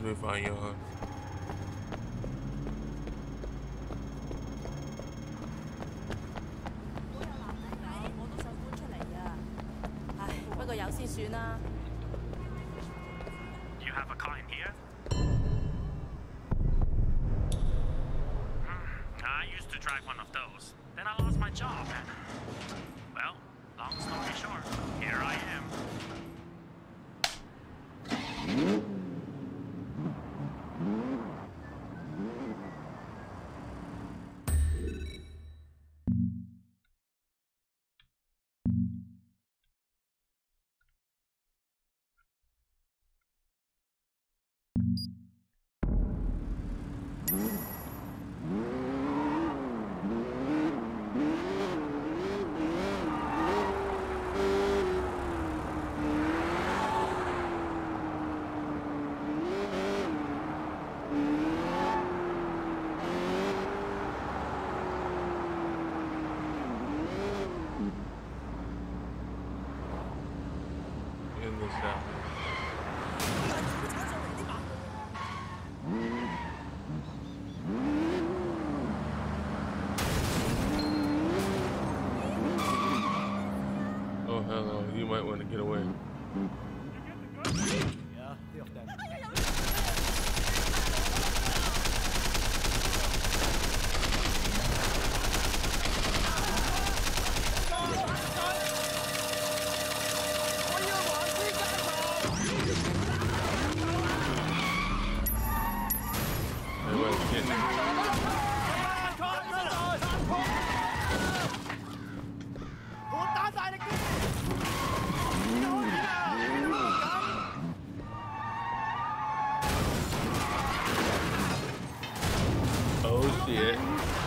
me find you, hon. You have a car in here? I used to drive one of those. Then I lost my job and... Well, long story short, here I am. In this out. Oh, hello. You might want to get away. Yeah, three of them. Everybody's getting it. Oh shit.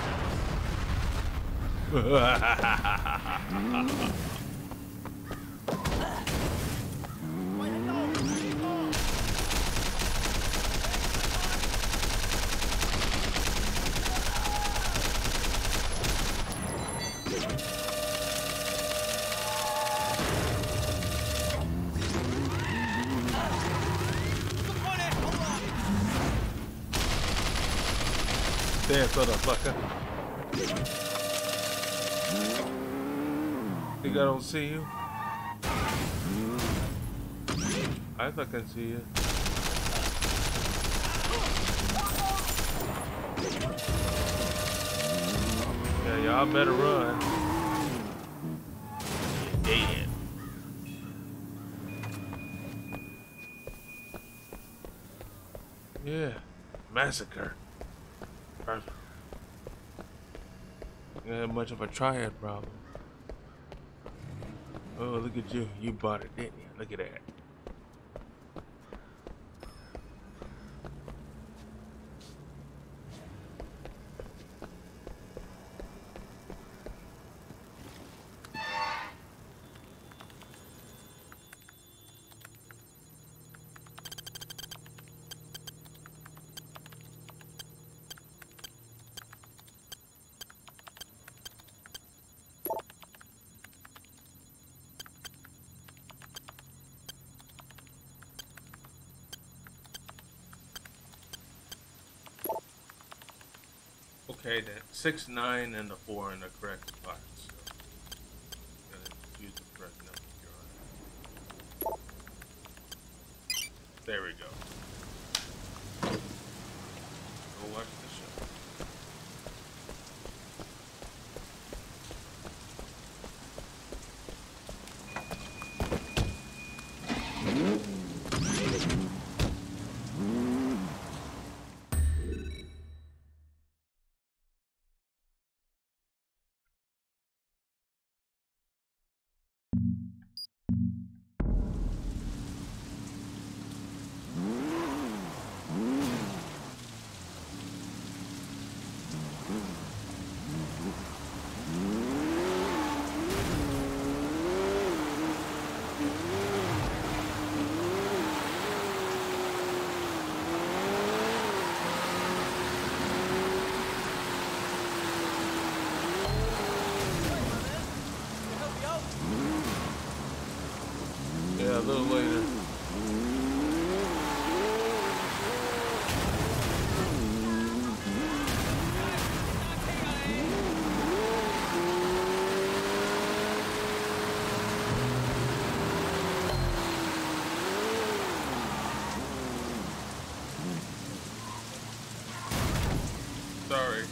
Dance, motherfucker. Think I don't see you? I fucking see you. Yeah, y'all better run. You're dead. Yeah, massacre. Perfect. You ain't much of a triad problem. Oh, look at you. You bought it, didn't you? Look at that. Okay, then 6, 9, and the 4 in the correct spot. So, gotta use the correct number here on it. There we go. Go watch the show. Sorry.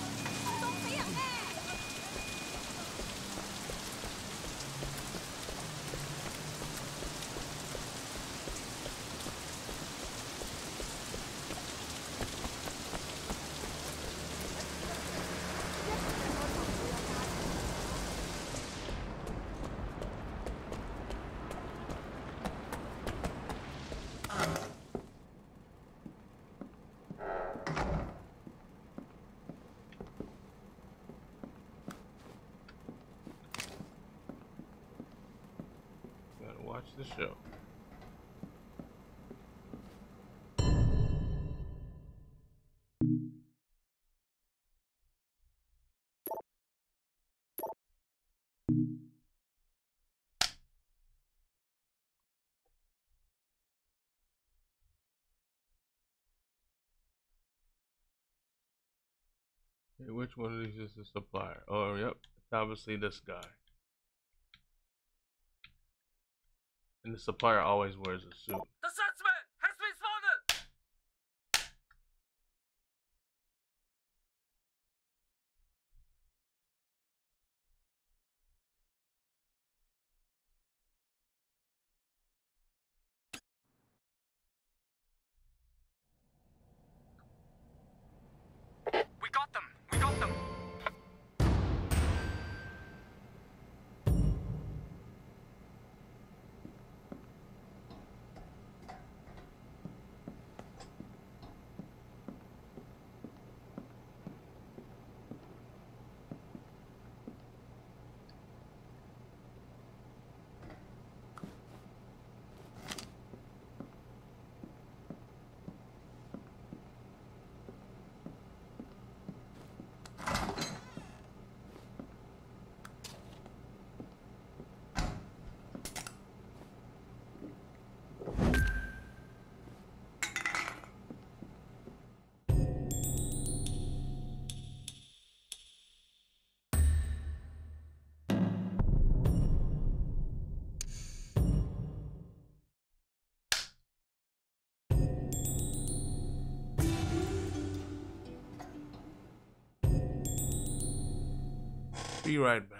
Gotta watch the show. Okay, which one of these is the supplier? Oh, yep. It's obviously this guy. And the supplier always wears a suit. The suspect has been spotted! We got them! We got them! Be right back.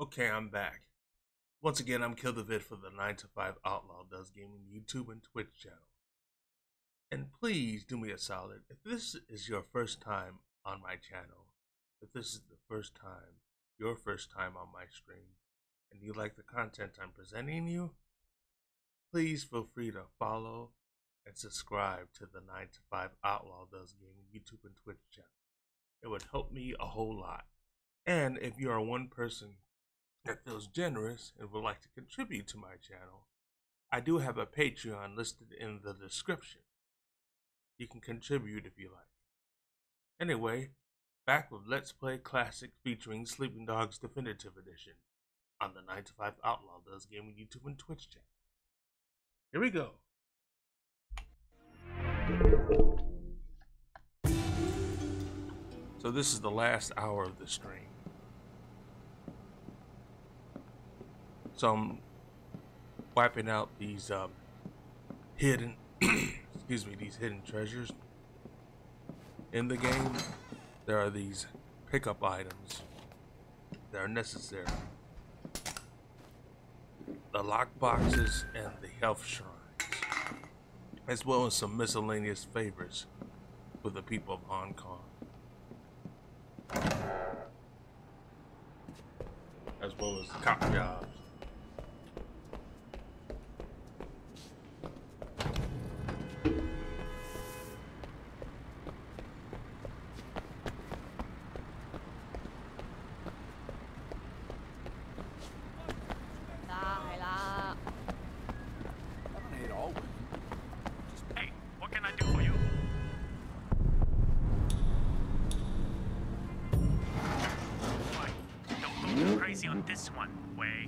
Okay, I'm back. Once again, I'm Kill the Vid for the 9 to 5 Outlaw Does Gaming YouTube and Twitch channel. And please do me a solid. If this is your first time on my channel, if this is the first time, your first time on my stream, and you like the content I'm presenting you, please feel free to follow and subscribe to the 9 to 5 Outlaw Does Gaming YouTube and Twitch channel. It would help me a whole lot. And if you are one person that feels generous and would like to contribute to my channel, I do have a Patreon listed in the description. You can contribute if you like. Anyway, back with Let's Play Classic featuring Sleeping Dogs Definitive Edition on the 9 to 5 Outlaw Does Gaming YouTube and Twitch channel. Here we go. So this is the last hour of the stream. So I'm wiping out these hidden, excuse me, these hidden treasures. In the game, there are these pickup items that are necessary. The lock boxes and the health shrines, as well as some miscellaneous favors for the people of Hong Kong, as well as cop jobs. Hey, what can I do for you? Why? Don't go too crazy on this one, Wei.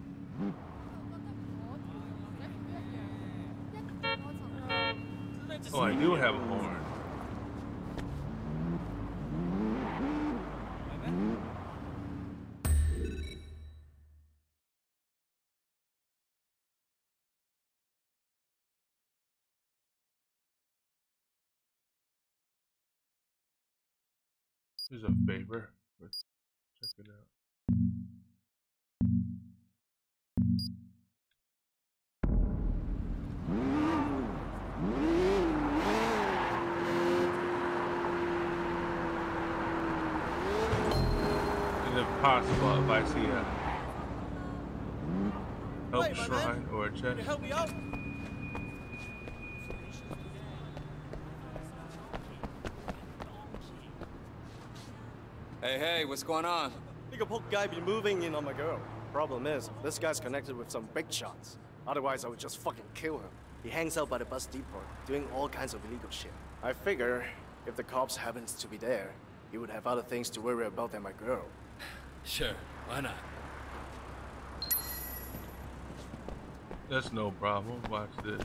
Oh, I do have a horn. Here's a favor. Let's check it out. And if possible, if I see a help shrine or a chest. Can you help me out? Hey, what's going on? Big a poke guy be moving in on my girl. Problem is, this guy's connected with some big shots. Otherwise, I would just fucking kill him. He hangs out by the bus depot, doing all kinds of illegal shit. I figure, if the cops happens to be there, he would have other things to worry about than my girl. Sure, why not? That's no problem. Watch this.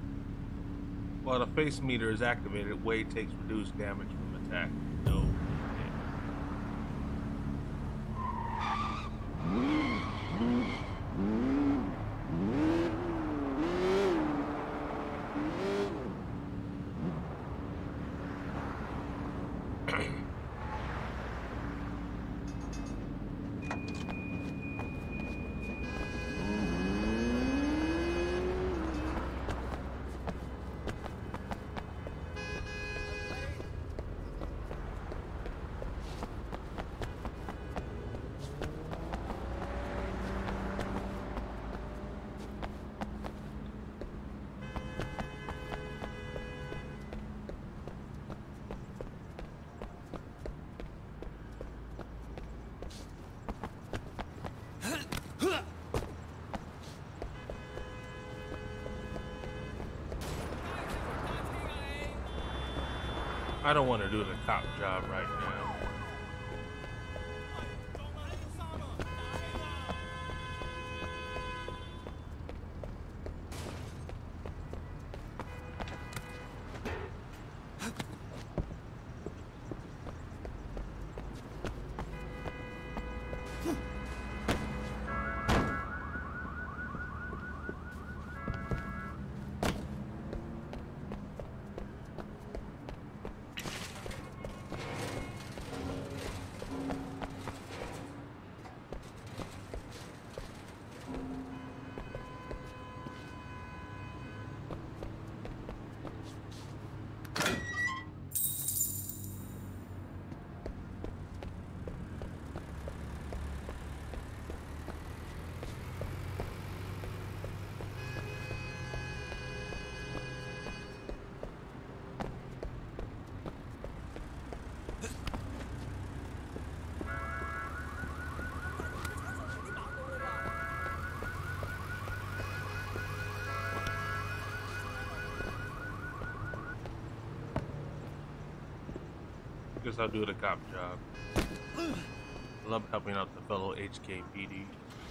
While the face meter is activated, Wei takes reduced damage from attack. No. I don't want to do the cop job right now. Guess I'll do the cop job. I love helping out the fellow HKPD.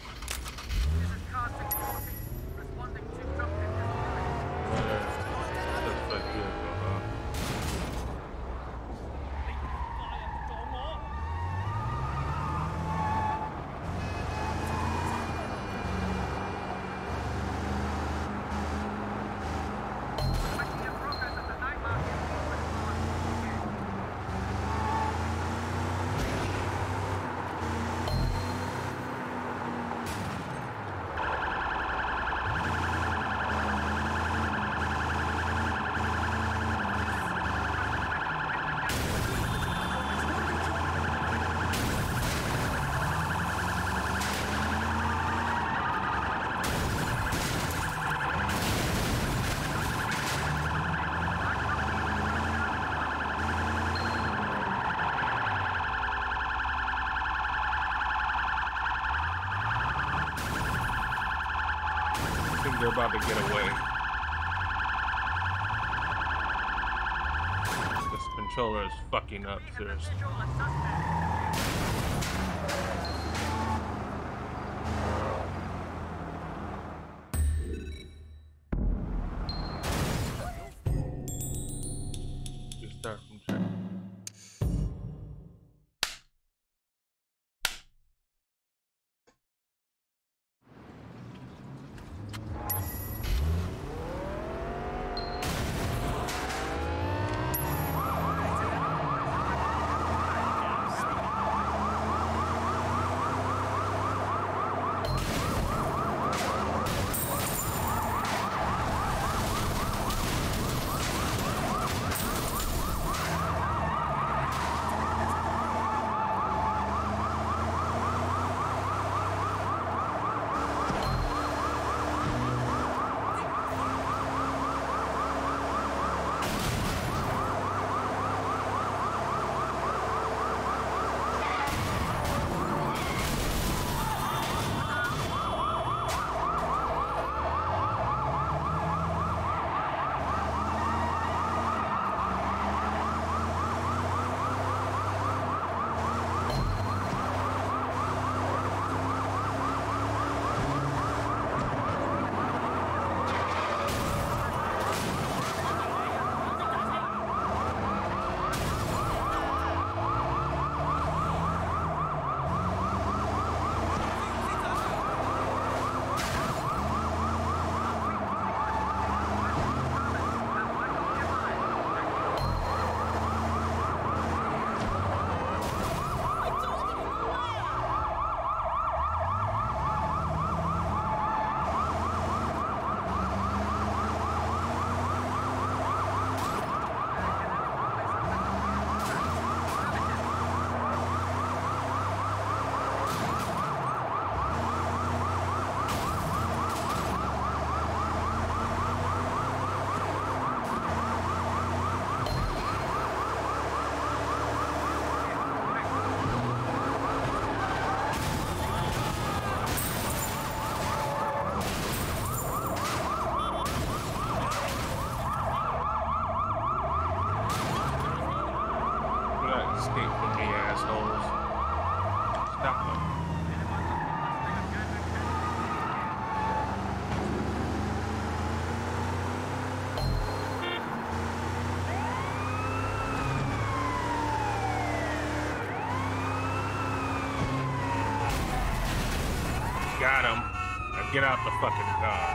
That's like good, they're about to get away. This controller is fucking up, seriously. You start from check. Get out the fucking car.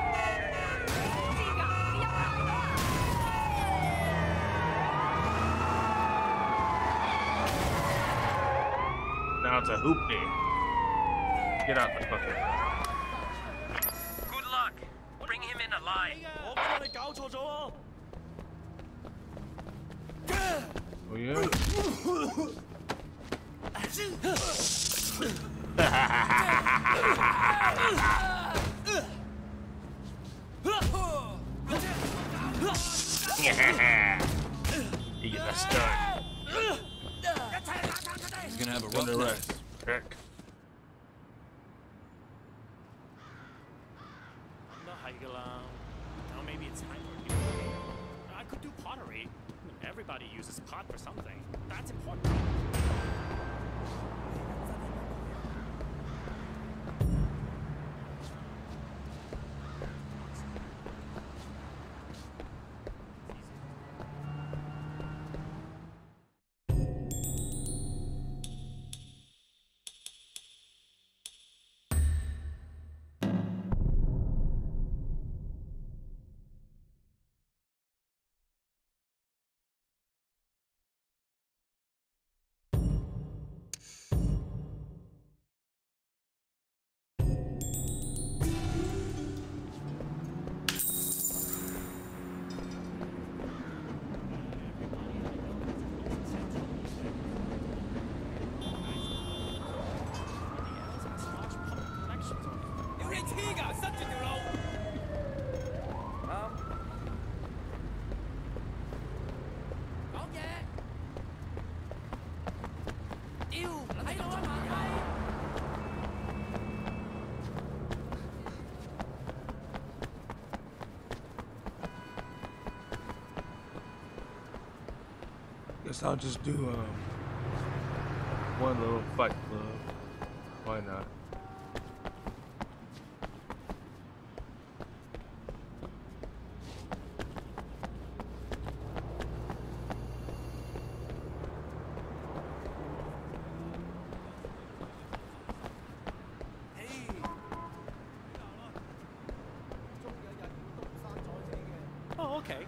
Now it's a hoopty. Get out the fucking car. Good luck. Bring him in alive. Oh yeah. Yeah. You get that stun. He's gonna have a rough Under night. arrest. Heck. Now maybe it's time for a new hobby. I could do pottery. Everybody uses pot for something. That's important. Guess I'll just do one little fight club. Why not? Oh, okay.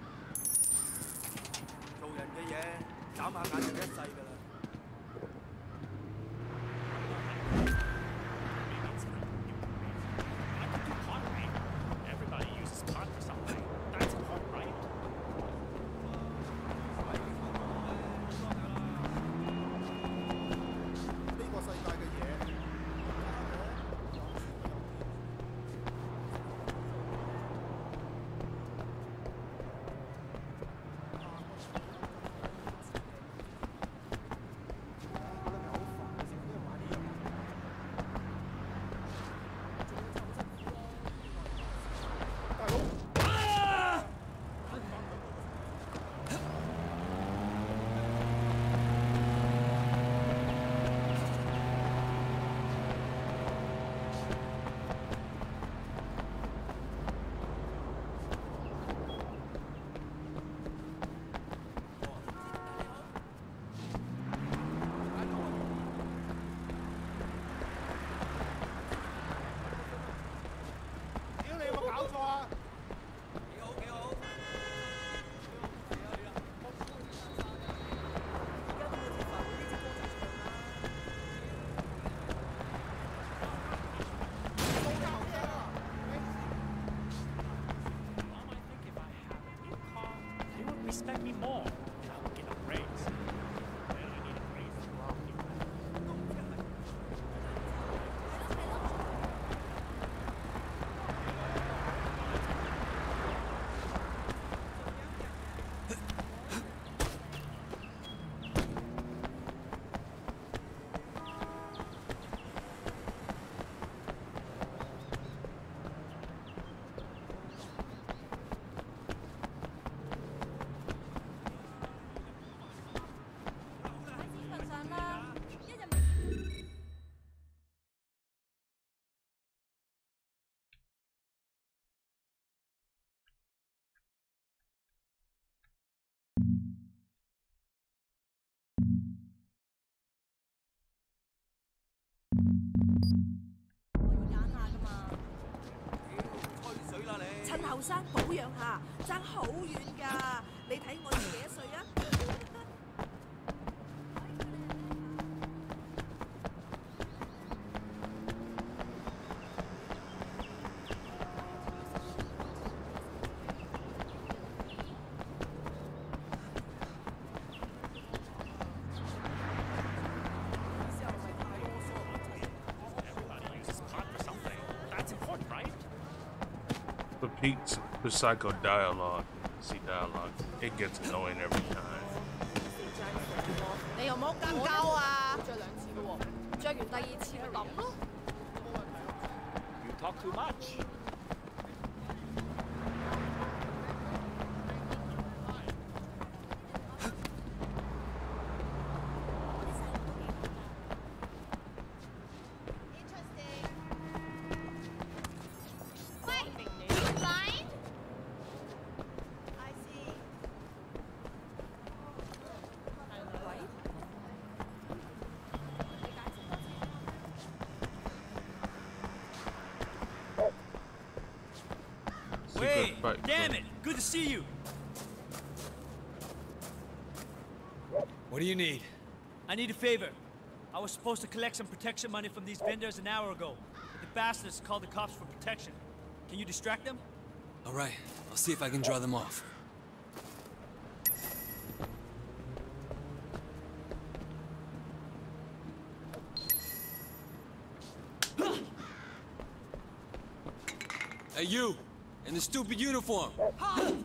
做人嘅嘢，眨下眼就一世㗎啦。 Everybody uses pot for something. That's important, right? 呢個世界嘅嘢。 Respect me more, and I will get a raise. Then I need a raise from you. 趁後生保養下，爭好遠㗎。你睇我幾多歲啊 The peaks for psycho dialogue. See dialogue. It gets annoying every time. 你有冇更交啊？着兩次咯喎，着完第二次咪抌咯。 You talk too much. Hey, damn it! Good to see you. What do you need? I need a favor. I was supposed to collect some protection money from these vendors an hour ago. The bastards called the cops for protection. Can you distract them? All right, I'll see if I can draw them off. Hey, you! In the stupid uniform! No!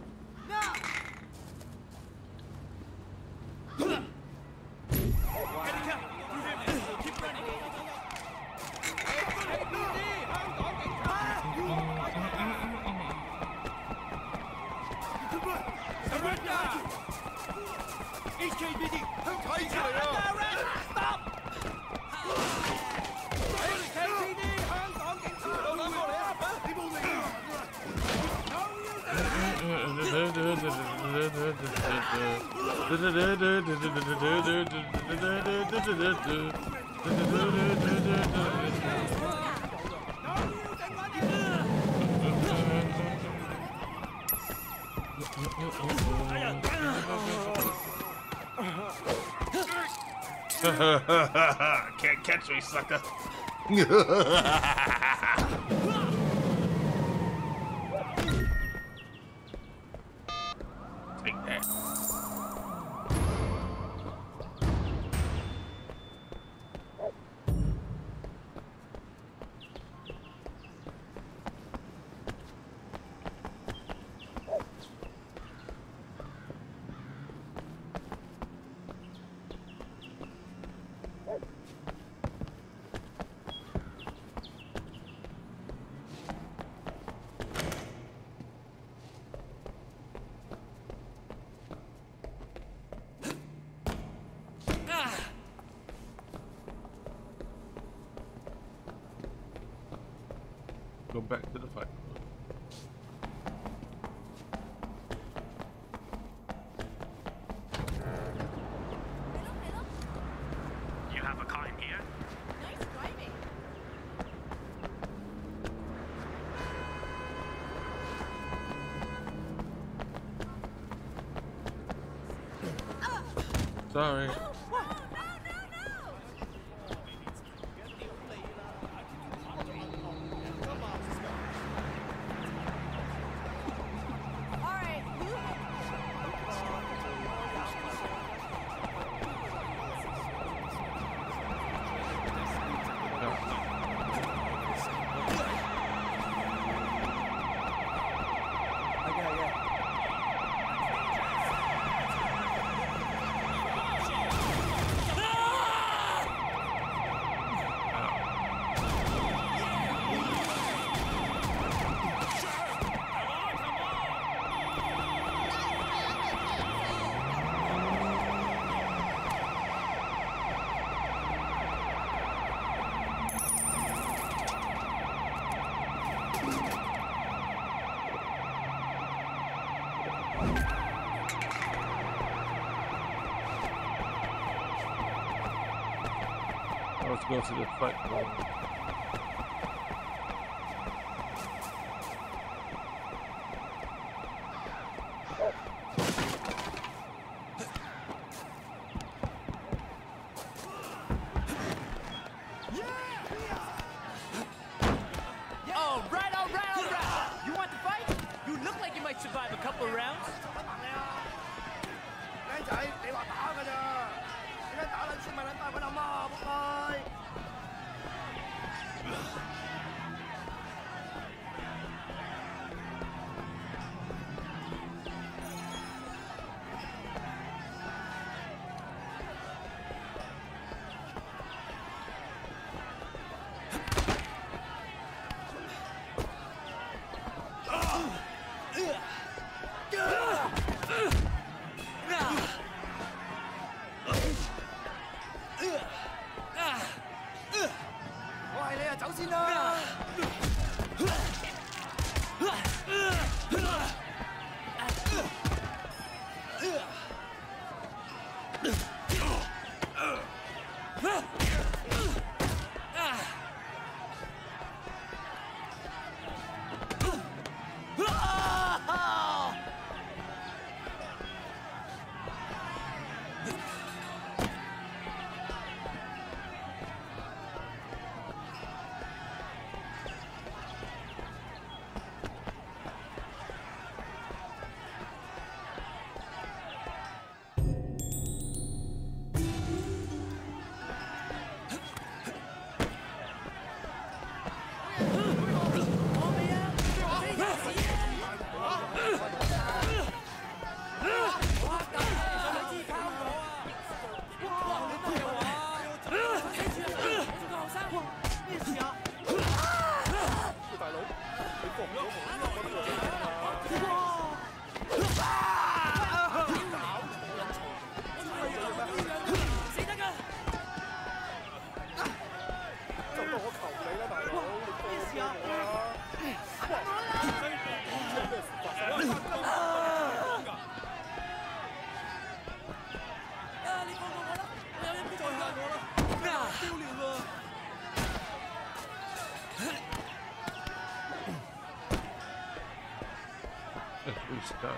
Can't catch me, sucker. Take that. Go back to the fight. You have a car in here? Nice driving. Sorry. Let's go to the fight club. couple rounds. 靚仔，你話打㗎咋？點解打撚先咪撚翻佢阿媽仆街？ 我係你啊，走先啦！ Who's done?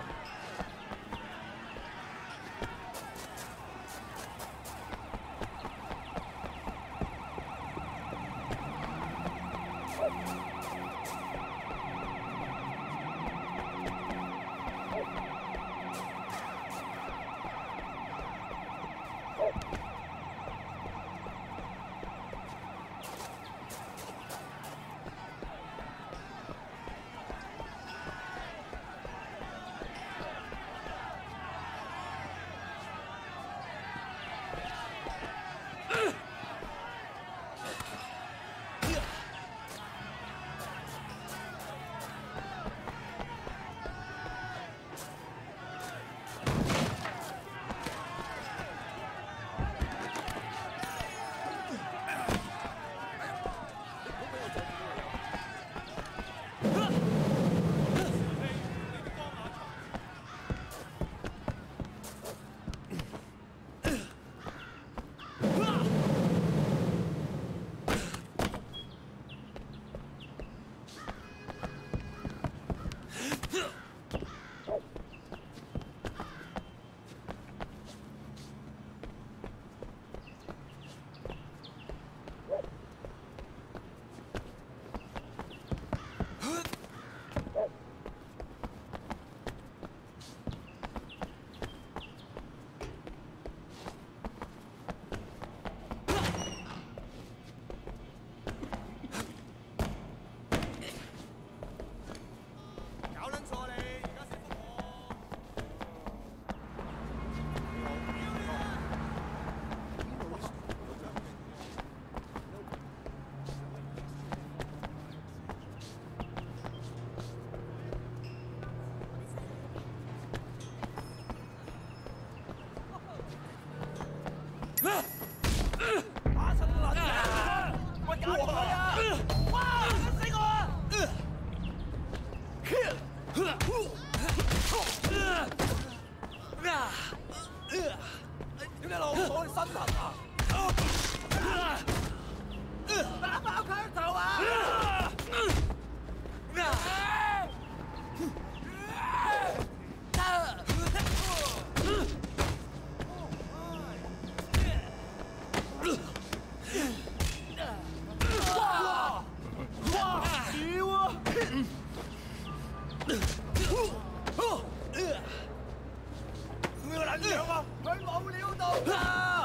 咩撚樣啊？佢冇料到㗎！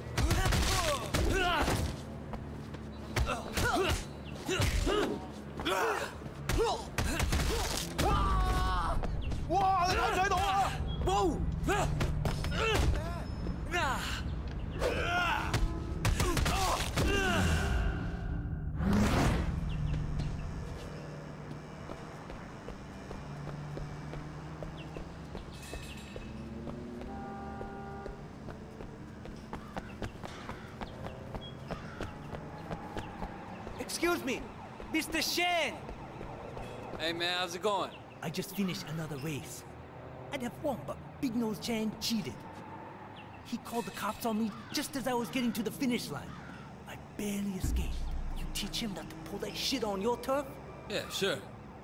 哇！你睇唔睇到啊？冇。 Excuse me, Mr. Shen! Hey man, how's it going? I just finished another race. I'd have won, but Big Nose Chan cheated. He called the cops on me just as I was getting to the finish line. I barely escaped. You teach him not to pull that shit on your turf? Yeah, sure.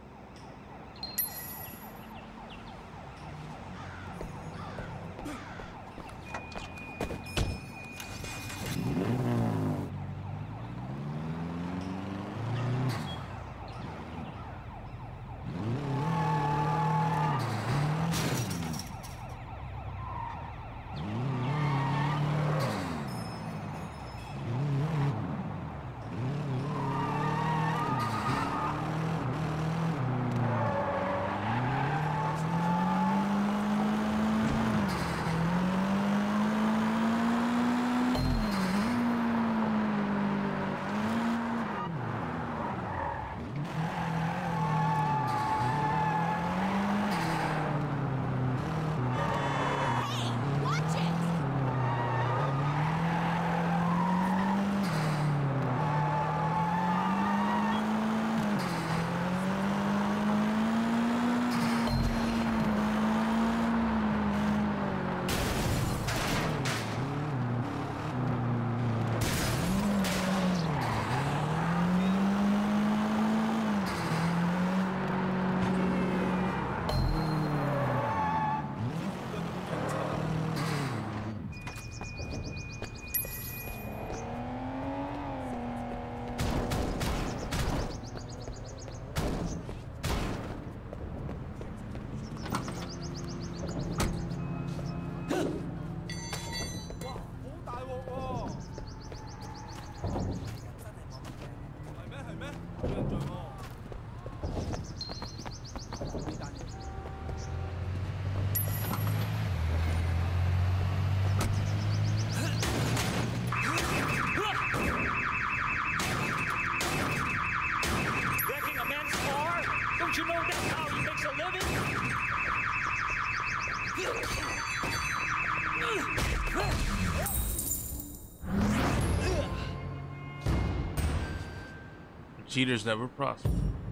Cheaters never prosper.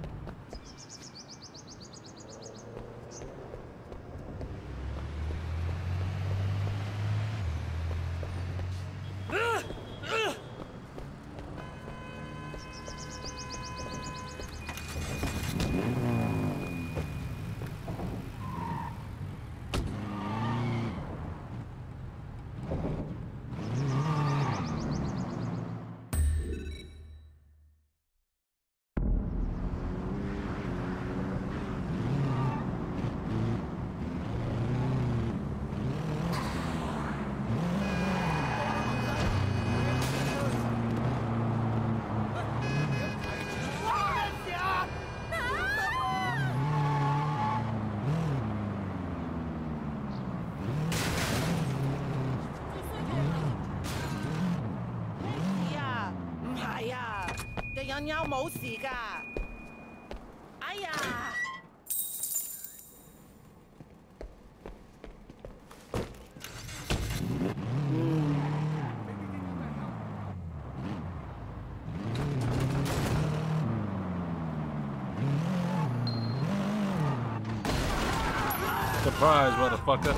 人有冇事㗎？哎呀！ Surprise, motherfucker.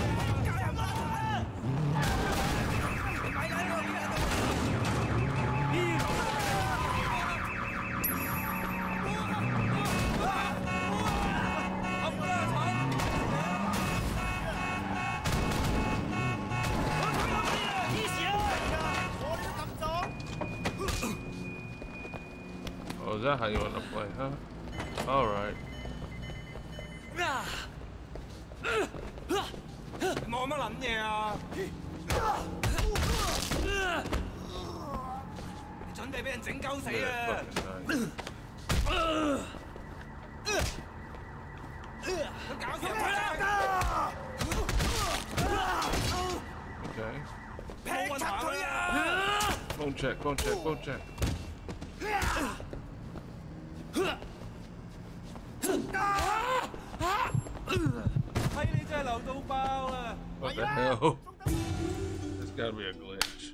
Oh, is that how you want to play, huh? All right. 你望乜撚嘢啊？你準備俾人整鳩死啊！佢搞掂佢啦！ Okay. 劈柒佢啊 Phone check, phone check, phone check. What the hell? There's gotta be a glitch.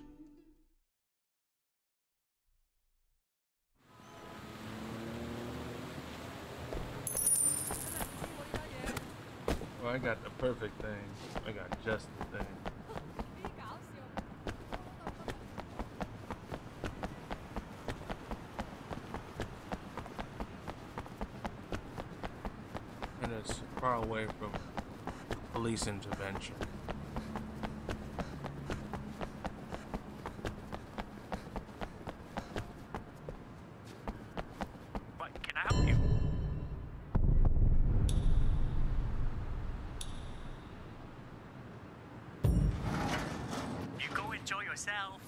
Well, I got the perfect thing. I got just the thing. And it's far away from police intervention. What can I help you? You go enjoy yourself.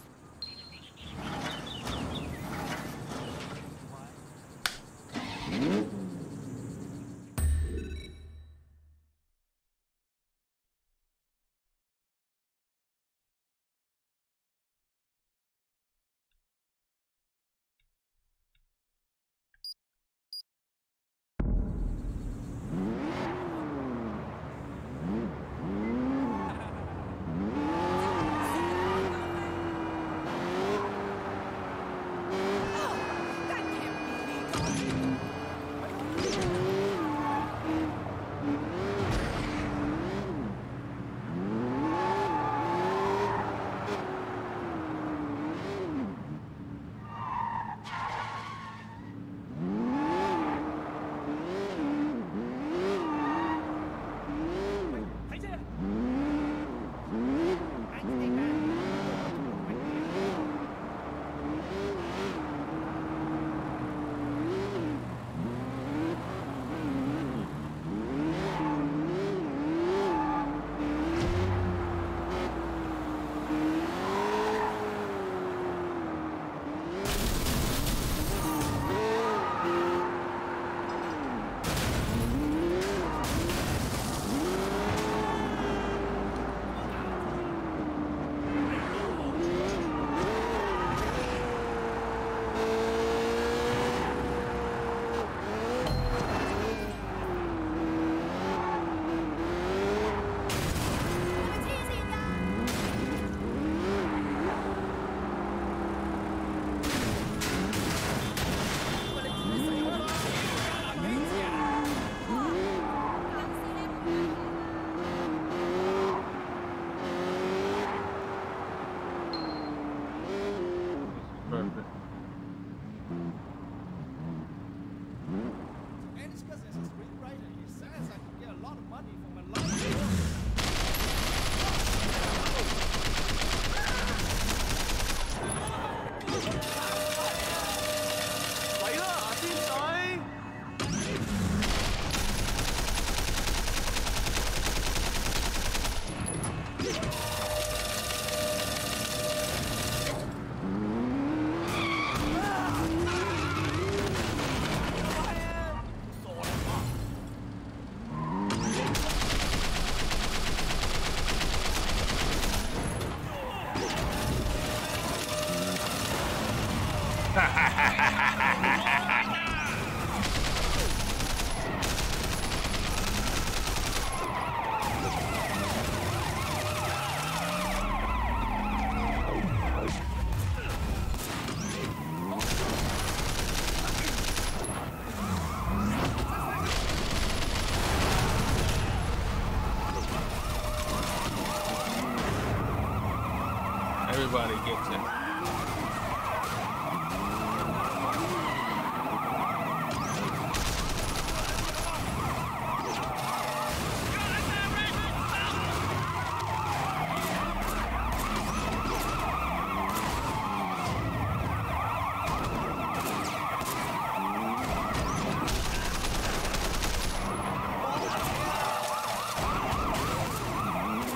Everybody gets it.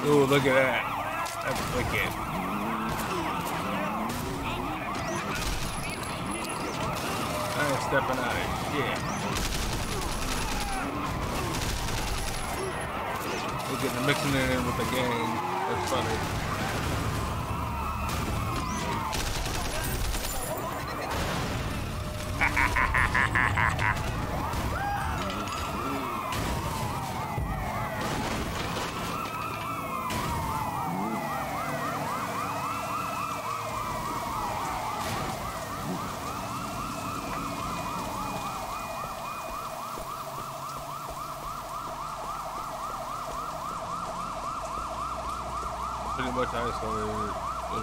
Ooh, look at that. That's wicked. I ain't stepping out of shit. We're getting mixing it in with the gang. That's funny. Pretty much isolated.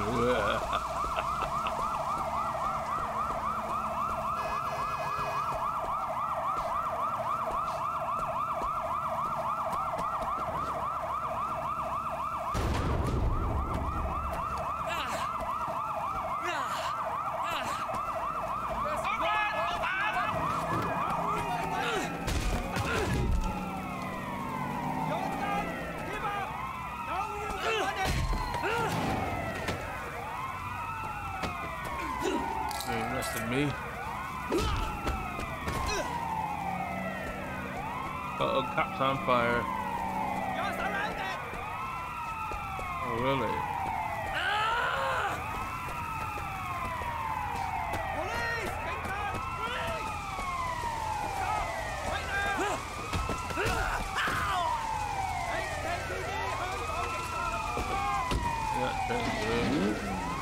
Me. Uh-oh, cops on fire. Oh, really? Yeah, that's good.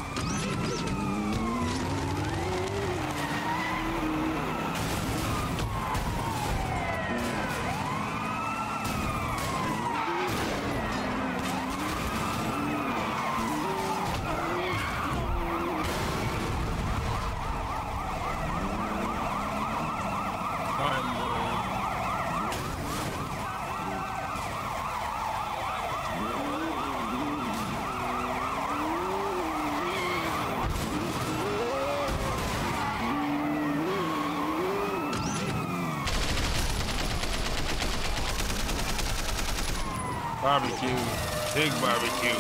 Barbecue, big barbecue.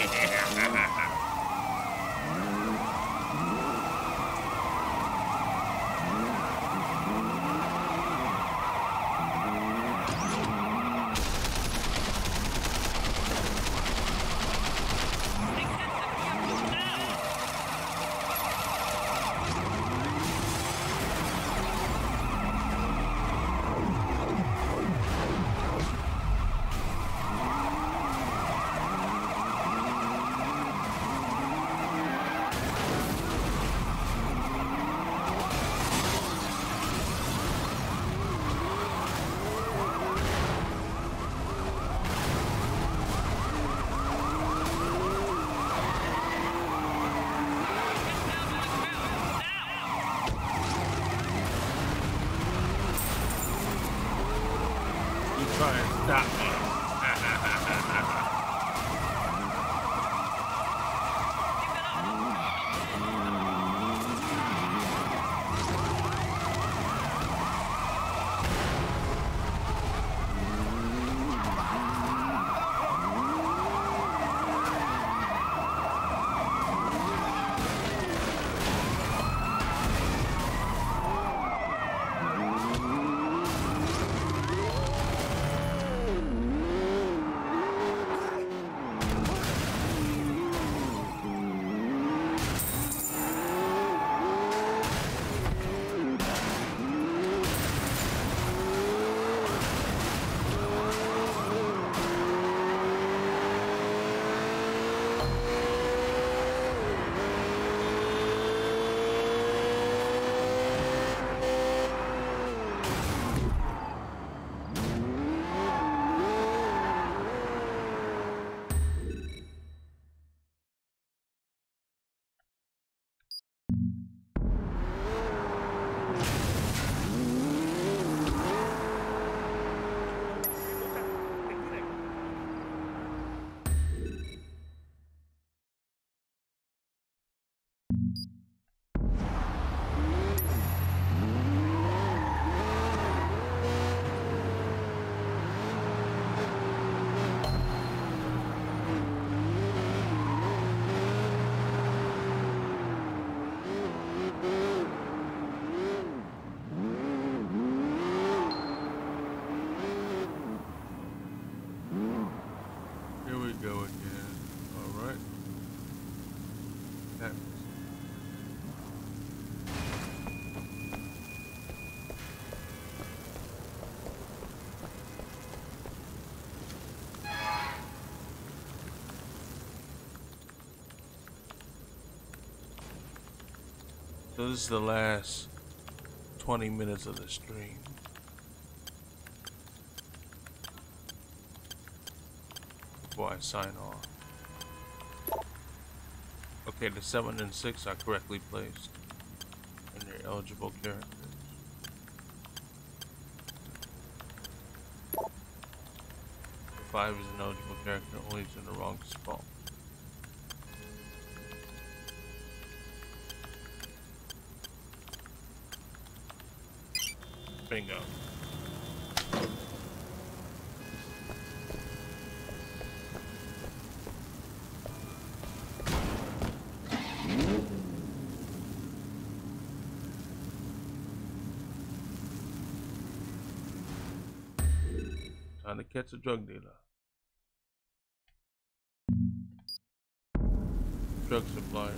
Try and stop me. So this is the last 20 minutes of the stream. Before I sign off. Okay, the 7 and 6 are correctly placed. And they're eligible characters. 5 is an eligible character, only it's in the wrong spot. Bingo. Time to catch a drug dealer. Drug supplier.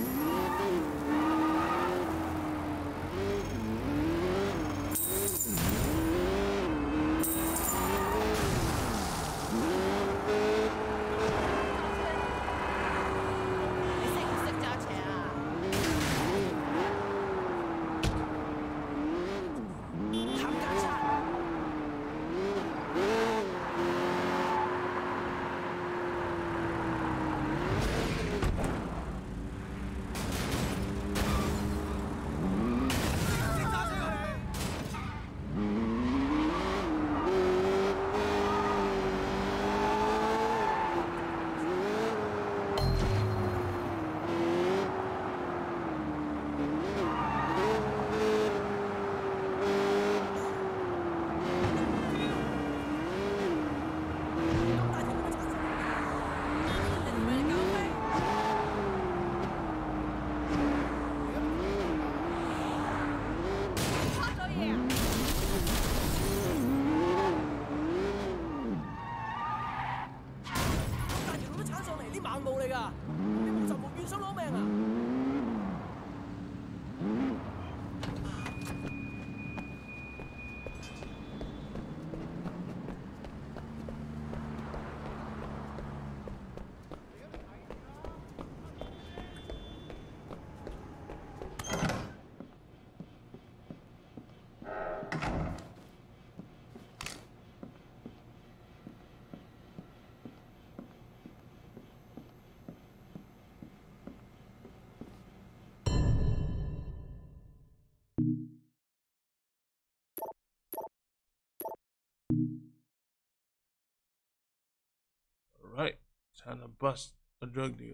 Alright, time to bust a drug dealer.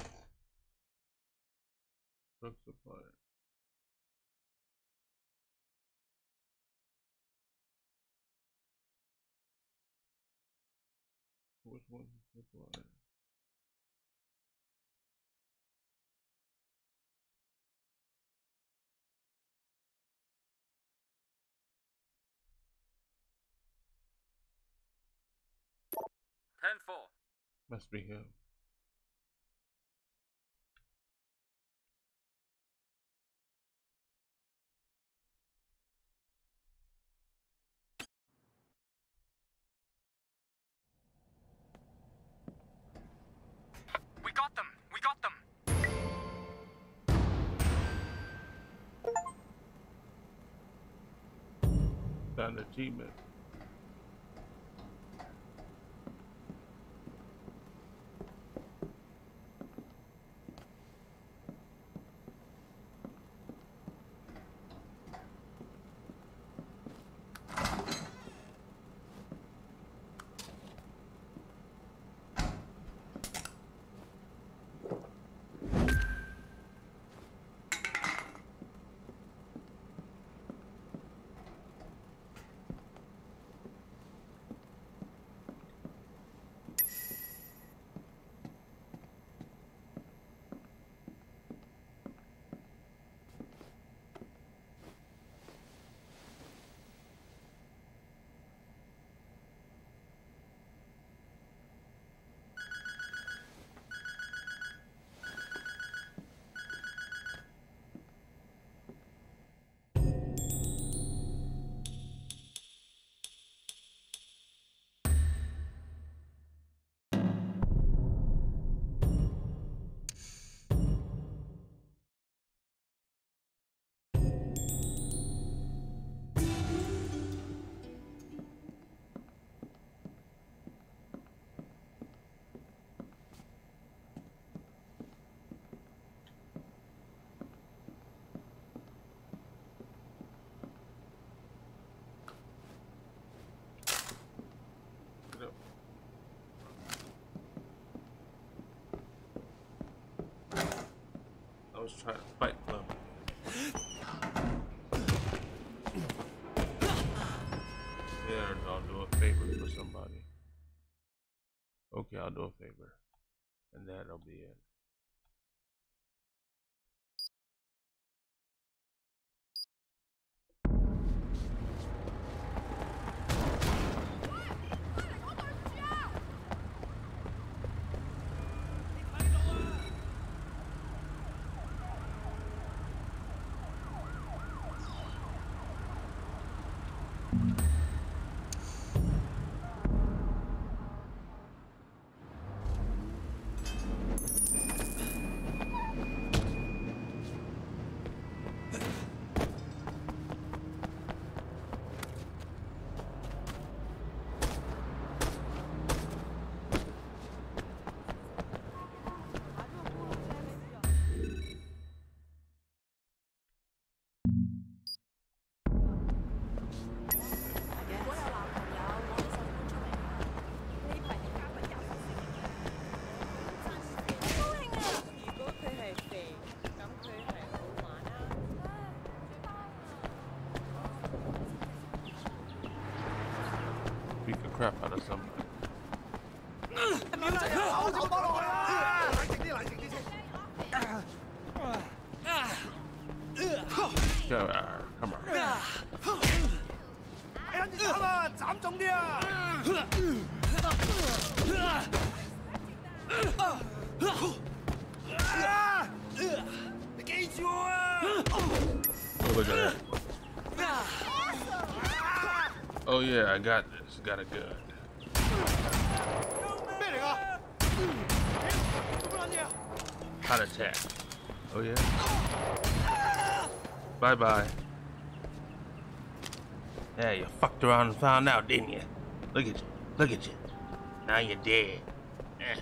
Drug supplier. Which one's the supplier? Must be him. We got them! We got them! Found an achievement. was trying to fight club. Yeah, I'll do a favor for somebody. Okay, I'll do a favor. And that'll be it. Beat the crap out of somebody. Come on. Oh, look at that. Oh yeah, I got this. Got a gun. Hot attack. Oh yeah. Bye bye. Yeah, you fucked around and found out, didn't you? Look at you. Look at you. Now you're dead. Eh.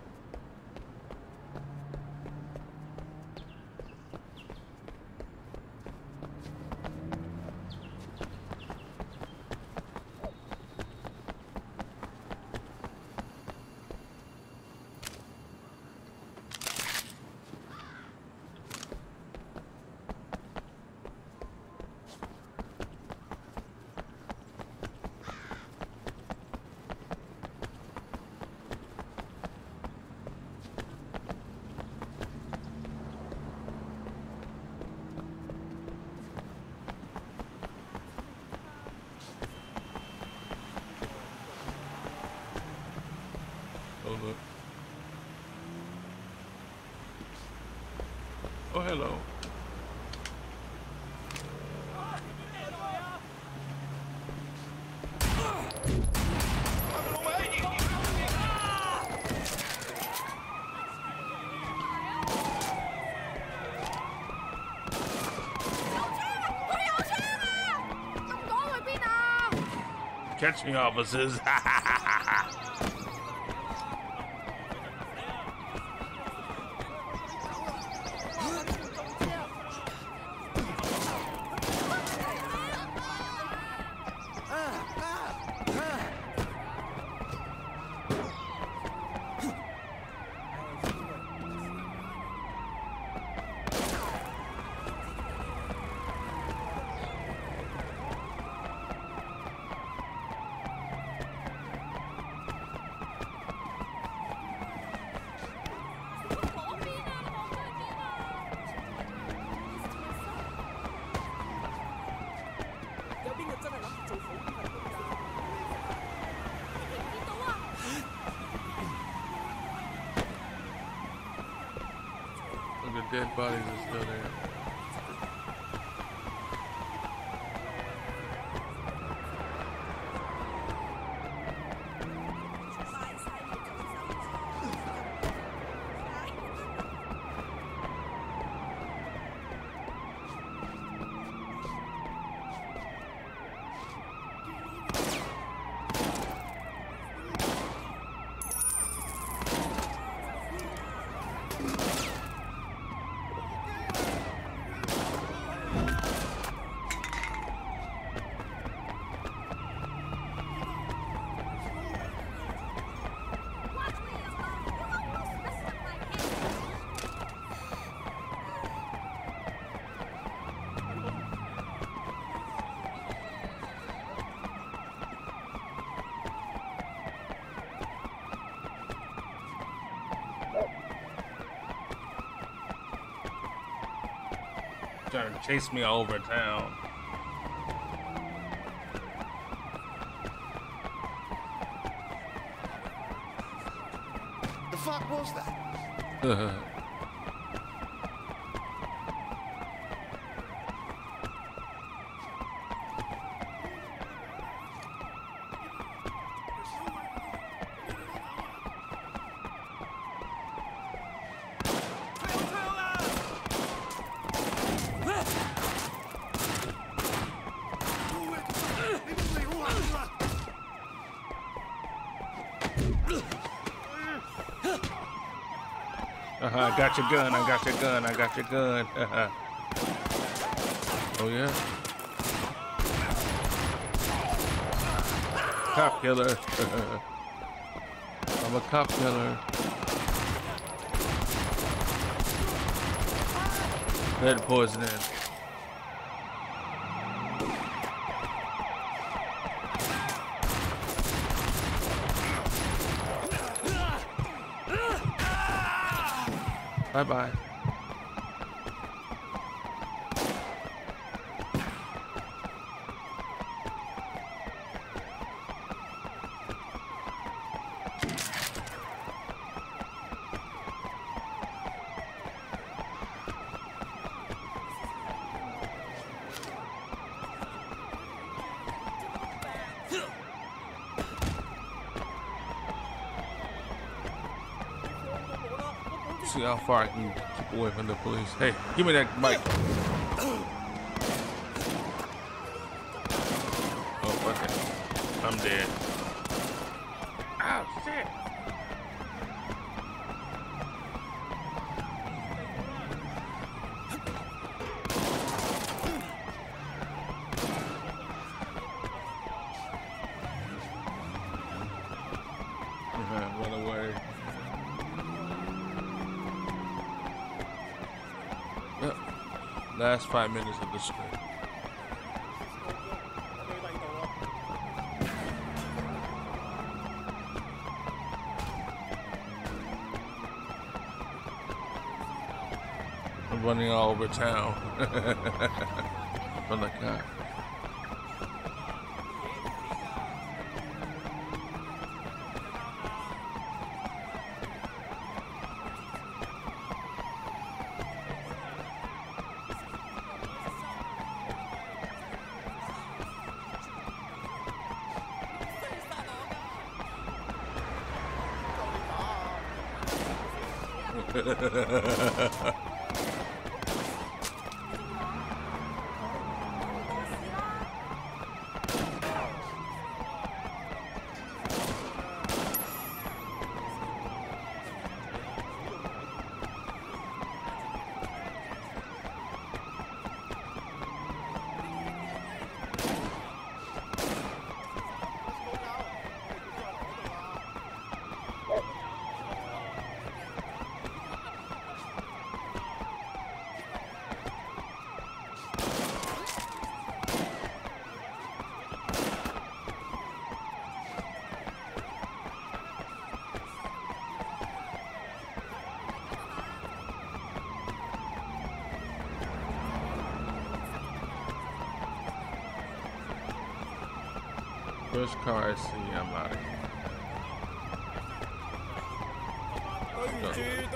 Oh, hello. Catch me, officers. The dead bodies are still there. trying to chase me all over town. The fuck was that? I got your gun, I got your gun, I got your gun. Oh yeah. Cop killer. I'm a cop killer. Lead poisoning. Bye-bye. See how far I can keep away from the police. Hey, give me that mic. Oh, fuck it. I'm dead. Oh, shit. Run away. Yep. Last 5 minutes of the script. I'm running all over town from the cop. First car I see, I'm out of here.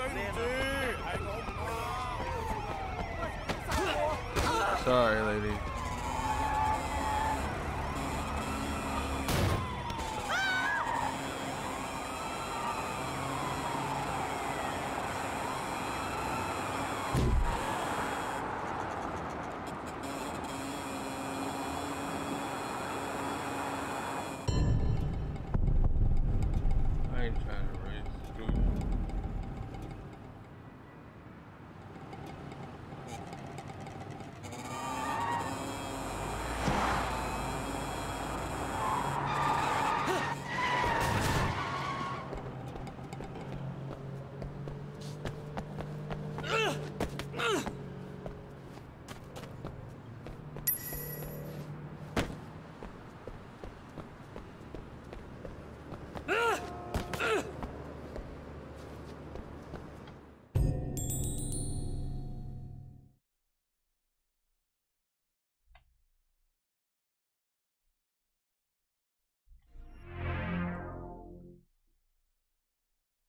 Sorry, lady. I ain't trying to race. Screw you.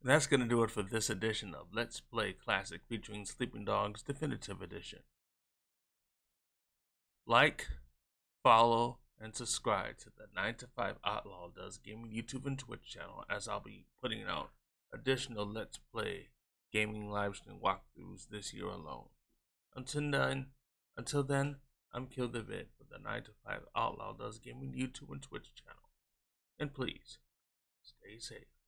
And that's going to do it for this edition of Let's Play Classic featuring Sleeping Dogs Definitive Edition. Like, follow, and subscribe to the 9 to 5 Outlaw Does Gaming YouTube and Twitch channel, as I'll be putting out additional Let's Play gaming livestream walkthroughs this year alone. Until then, I'm KillDavid for the 9 to 5 Outlaw Does Gaming YouTube and Twitch channel. And please, stay safe.